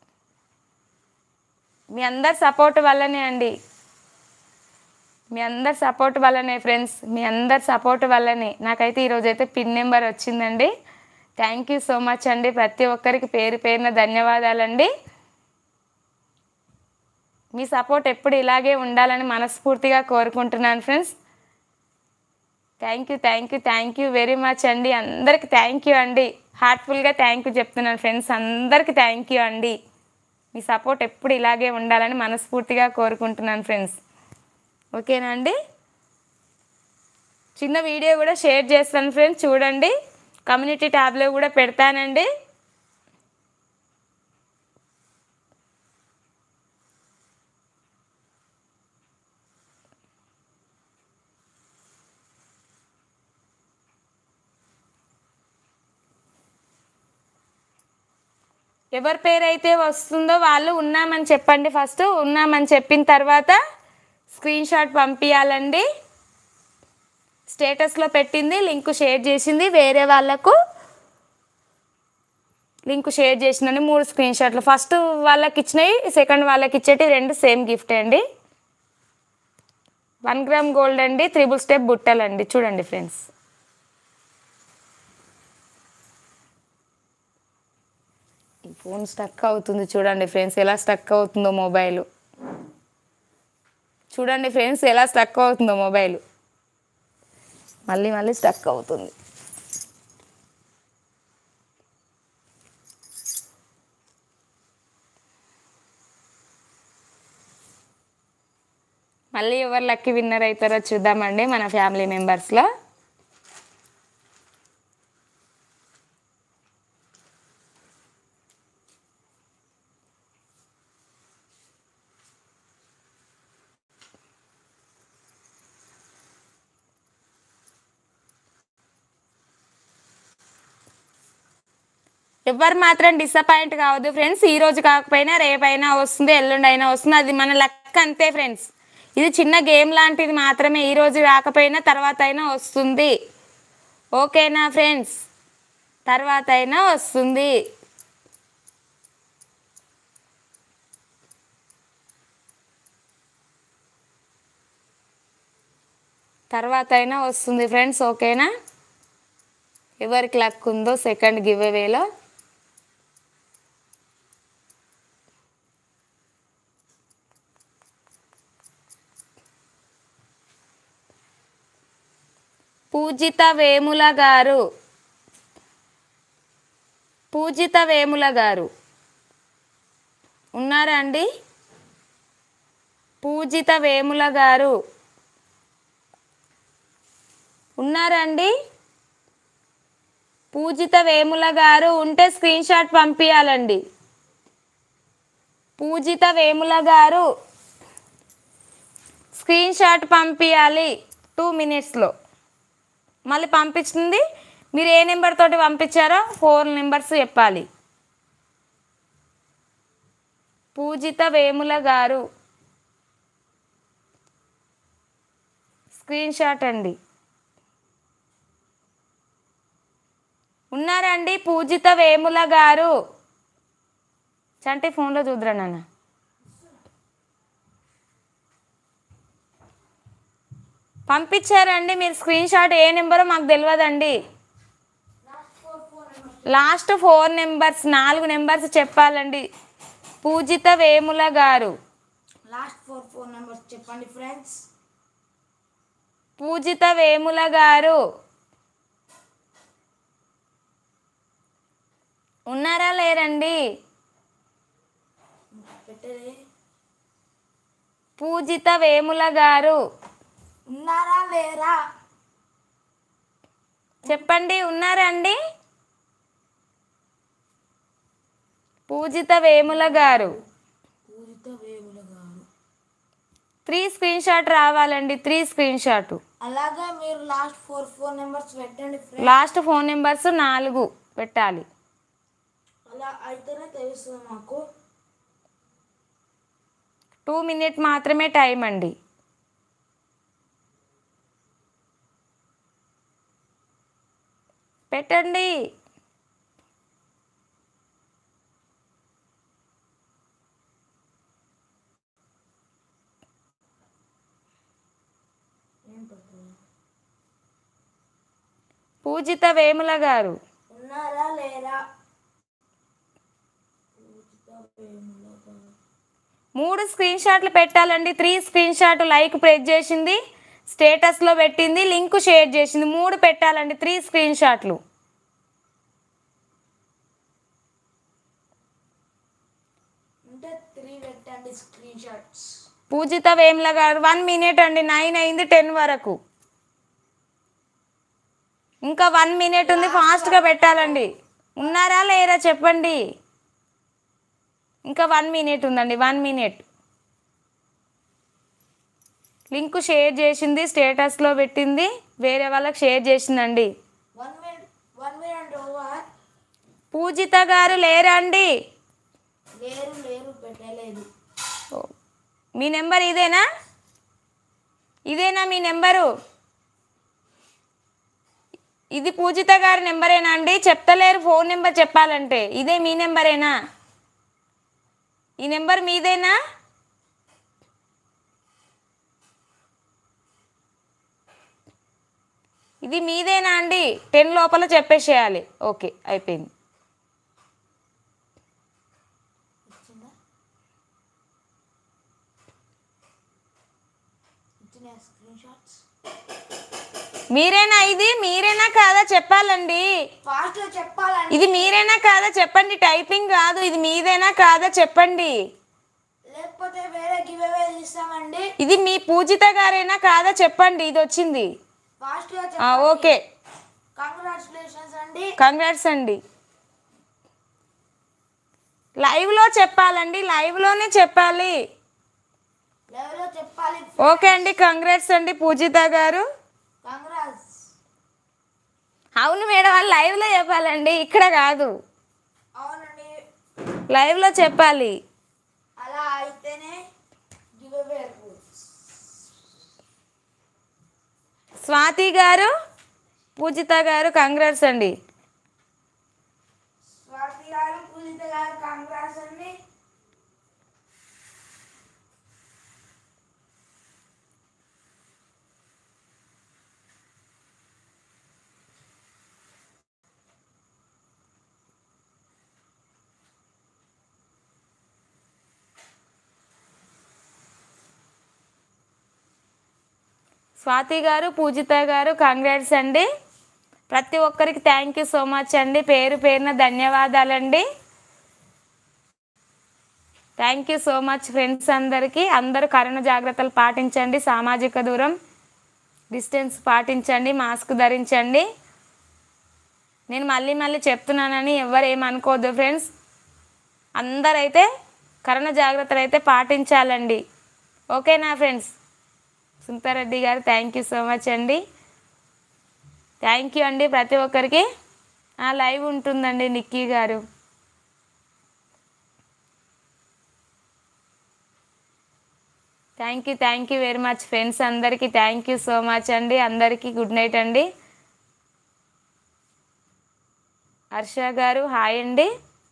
మీ అందరి సపోర్ట్ వల్లనే అండి, మీ అందరి సపోర్ట్ వల్లనే ఫ్రెండ్స్, మీ అందరి సపోర్ట్ వల్లనే నాకైతే ఈరోజైతే పిన్ నెంబర్ వచ్చిందండి. థ్యాంక్ యూ సో మచ్ అండి. ప్రతి ఒక్కరికి పేరు పేరున ధన్యవాదాలండి. మీ సపోర్ట్ ఎప్పుడు ఇలాగే ఉండాలని మనస్ఫూర్తిగా కోరుకుంటున్నాను friends. Thank you very much అండి. అందరికి థ్యాంక్ యూ అండి. హార్ట్ఫుల్గా థ్యాంక్ యూ చెప్తున్నాను ఫ్రెండ్స్. అందరికి థ్యాంక్ యూ అండి. మీ సపోర్ట్ ఎప్పుడు ఇలాగే ఉండాలని మనస్ఫూర్తిగా కోరుకుంటున్నాను ఫ్రెండ్స్. ఓకేనా అండి? చిన్న వీడియో కూడా షేర్ చేస్తాను ఫ్రెండ్స్, చూడండి. కమ్యూనిటీ ట్యాబ్లో కూడా పెడతానండి. ఎవరి పేరైతే వస్తుందో వాళ్ళు ఉన్నామని చెప్పండి. ఫస్ట్ ఉన్నామని చెప్పిన తర్వాత స్క్రీన్ షాట్ పంపించాలండి. స్టేటస్లో పెట్టింది లింక్ షేర్ చేసింది వేరే వాళ్ళకు లింక్ షేర్ చేసిందని 3 స్క్రీన్ షాట్లు. ఫస్ట్ వాళ్ళకి ఇచ్చినవి సెకండ్ వాళ్ళకి ఇచ్చేటి 2 సేమ్ గిఫ్ట్ అండి. 1 గ్రామ్ గోల్డ్ అండి, 3 స్టెప్ బుట్టలండి. చూడండి ఫ్రెండ్స్. ఈ ఫోన్ స్టక్ అవుతుంది చూడండి ఫ్రెండ్స్, ఎలా స్టక్ అవుతుందో మొబైల్. చూడండి ఫ్రెండ్స్, ఎలా స్టక్ అవుతుందో మొబైల్. మళ్ళీ మళ్ళీ స్టక్ అవుతుంది. మళ్ళీ ఎవరు లక్కీ విన్నర్ అవుతారో చూద్దామండి మన ఫ్యామిలీ మెంబర్స్లో. ఎవరు మాత్రం డిసప్పాయింట్ కావద్దు ఫ్రెండ్స్. ఈరోజు కాకపోయినా రేపైనా వస్తుంది, ఎల్లుండి అయినా వస్తుంది. అది మన లక్ అంతే ఫ్రెండ్స్. ఇది చిన్న గేమ్ లాంటిది మాత్రమే. ఈరోజు రాకపోయినా తర్వాత అయినా వస్తుంది. ఓకేనా ఫ్రెండ్స్? తర్వాత అయినా వస్తుంది. తర్వాత అయినా వస్తుంది ఫ్రెండ్స్. ఓకేనా? ఎవరికి లక్ ఉందో సెకండ్ గివ్ అవేలో పూజిత వేముల గారు, పూజిత వేముల గారు ఉన్నారా అండి? పూజిత వేముల గారు ఉన్నారా అండి? పూజిత వేముల గారు ఉంటే స్క్రీన్ షాట్ పంపించాలండి. పూజిత వేముల గారు స్క్రీన్ షాట్ పంపించాలి 2 మినిట్స్లో. మళ్ళీ పంపించింది మీరు ఏ నెంబర్ తోటి పంపించారో 4 నెంబర్స్ చెప్పాలి. పూజిత వేముల గారు స్క్రీన్ షాట్ అండి. ఉన్నారండి పూజిత వేముల గారు? చంటి ఫోన్లో చూద్దురా నాన్న. పంపించారండి మీరు స్క్రీన్ షాట్. ఏ నెంబరో మాకు తెలియదండి. లాస్ట్ 4 నెంబర్స్, 4 నెంబర్స్ చెప్పాలండి. పూజిత వేముల గారు లాస్ట్ 4 నెంబర్స్ చెప్పండి ఫ్రెండ్స్. పూజిత వేముల గారు ఉన్నారా లేరండి? పూజిత వేముల గారు ఉన్నారా లేరా చెప్పండి. ఉన్నారండి? పూజిత వేముల గారు 3 స్క్రీన్ షాట్ రావాలండి. 3 స్క్రీన్ షాట్. అలాగే మీరు లాస్ట్ 4 నెంబర్స్ పెట్టండి ఫ్రెండ్స్. లాస్ట్ 4 నెంబర్స్ 4 పెట్టాలి. అలా అయితేనే తెలుస్తుంది మాకు. 2 మినిట్ మాత్రమే టైం అండి. పెట్టండి. పూజిత వేముల గారు ఉన్నారా లేరా? 3 స్క్రీన్ షాట్లు పెట్టాలండి. 3 స్క్రీన్ షాట్ లైక్ ప్రెస్ చేసింది, స్టేటస్లో పెట్టింది, లింక్ షేర్ చేసింది. 3 పెట్టాలండి. 3 స్క్రీన్ షాట్లు. అంటే పూజిత వేముల గారు 1 మినిట్ అండి, 9 అయింది 10 వరకు. ఇంకా 1 మినిట్ ఉంది, ఫాస్ట్గా పెట్టాలండి. ఉన్నారా లేరా చెప్పండి. ఇంకా 1 మినిట్ ఉందండి, 1 మినిట్. లింక్ షేర్ చేసింది, స్టేటస్లో పెట్టింది, వేరే వాళ్ళకి షేర్ చేసిందండి. 1 minute ఓవర్. పూజిత గారు లేరా అండి? లేరు పెట్టలేదు. మీ నెంబర్ ఇదేనా? ఇదేనా మీ నెంబరు? ఇది పూజిత గారి నెంబరేనా అండి? చెప్తలేరు ఫోన్ నెంబర్ చెప్పాలంటే. ఇదే మీ నెంబరేనా? ఈ నెంబర్ మీదేనా? ఇది మీదేనా అండి? 10 లోపల చెప్పేసేయాలి. ఓకే, అయిపోయింది. మీరేనా? ఇది మీరేనా కాదా చెప్పాలండి. ఫాస్ట్ గా చెప్పాలండి. ఇది మీరేనా కాదా చెప్పండి. టైపింగ్ కాదు. ఇది మీదేనా కాదా చెప్పండి. లేకపోతే వేరే గివ్ అవే ఇస్తామండి. ఇది మీ పూజిత గారేనా కాదా చెప్పండి. ఇది వచ్చింది. ఫాస్ట్ గా ఓకే, కంగ్రాచులేషన్స్ అండి. కంగ్రాట్స్ అండి. లైవ్లో చెప్పాలండి, లైవ్లోనే చెప్పాలి. లైవ్ లో చెప్పాలి. ఓకే అండి, కంగ్రాట్స్ అండి పూజిత గారు. కంగ్రాట్స్. అవును మేడం, వాళ్ళు లైవ్లో చెప్పాలండి, ఇక్కడ కాదు. అవునండి, లైవ్లో చెప్పాలి. అలా అయితేనే గివ్ అవే. స్వాతి గారు, పూజిత గారు కంగ్రాట్స్ అండి. స్వాతి గారు, పూజిత గారు కంగ్రాట్స్ అండి. స్వాతి గారు, పూజిత గారు కంగ్రాట్స్ అండి. ప్రతి ఒక్కరికి థ్యాంక్ యూ సో మచ్ అండి. పేరు పేరున ధన్యవాదాలండి. Thank you so much friends అందరికీ. అందరూ కరోనా జాగ్రత్తలు పాటించండి, సామాజిక దూరం, డిస్టెన్స్ పాటించండి, మాస్క్ ధరించండి. నేను మళ్ళీ చెప్తున్నానని ఎవరు ఏమనుకోవద్దు ఫ్రెండ్స్. అందరైతే కరోనా జాగ్రత్తలు అయితే పాటించాలండి. ఓకేనా ఫ్రెండ్స్? సుంతారెడ్డి గారు థ్యాంక్ యూ సో మచ్ అండి. థ్యాంక్ యూ అండి ప్రతి ఒక్కరికి. లైవ్ ఉంటుందండి నిక్కీ గారు. Thank you very much friends అందరికీ థ్యాంక్ యూ సో మచ్ అండి. అందరికీ గుడ్ నైట్ అండి. హర్ష గారు హాయ్ అండి.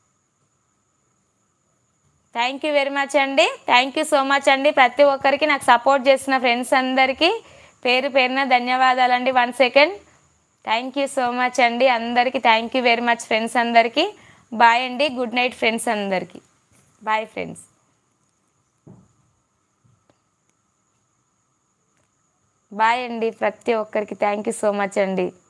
థ్యాంక్ యూ వెరీ మచ్ అండి. థ్యాంక్ యూ సో మచ్ అండి. ప్రతి ఒక్కరికి నాకు సపోర్ట్ చేసిన ఫ్రెండ్స్ అందరికీ పేరు పేరున ధన్యవాదాలండి. 1 second. Thank you so much అండి. అందరికీ thank you very much friends అందరికీ. బాయ్ అండి. గుడ్ నైట్ ఫ్రెండ్స్ అందరికీ. Bye friends. బాయ్ అండి ప్రతి ఒక్కరికి థ్యాంక్ యూ సో మచ్ అండి.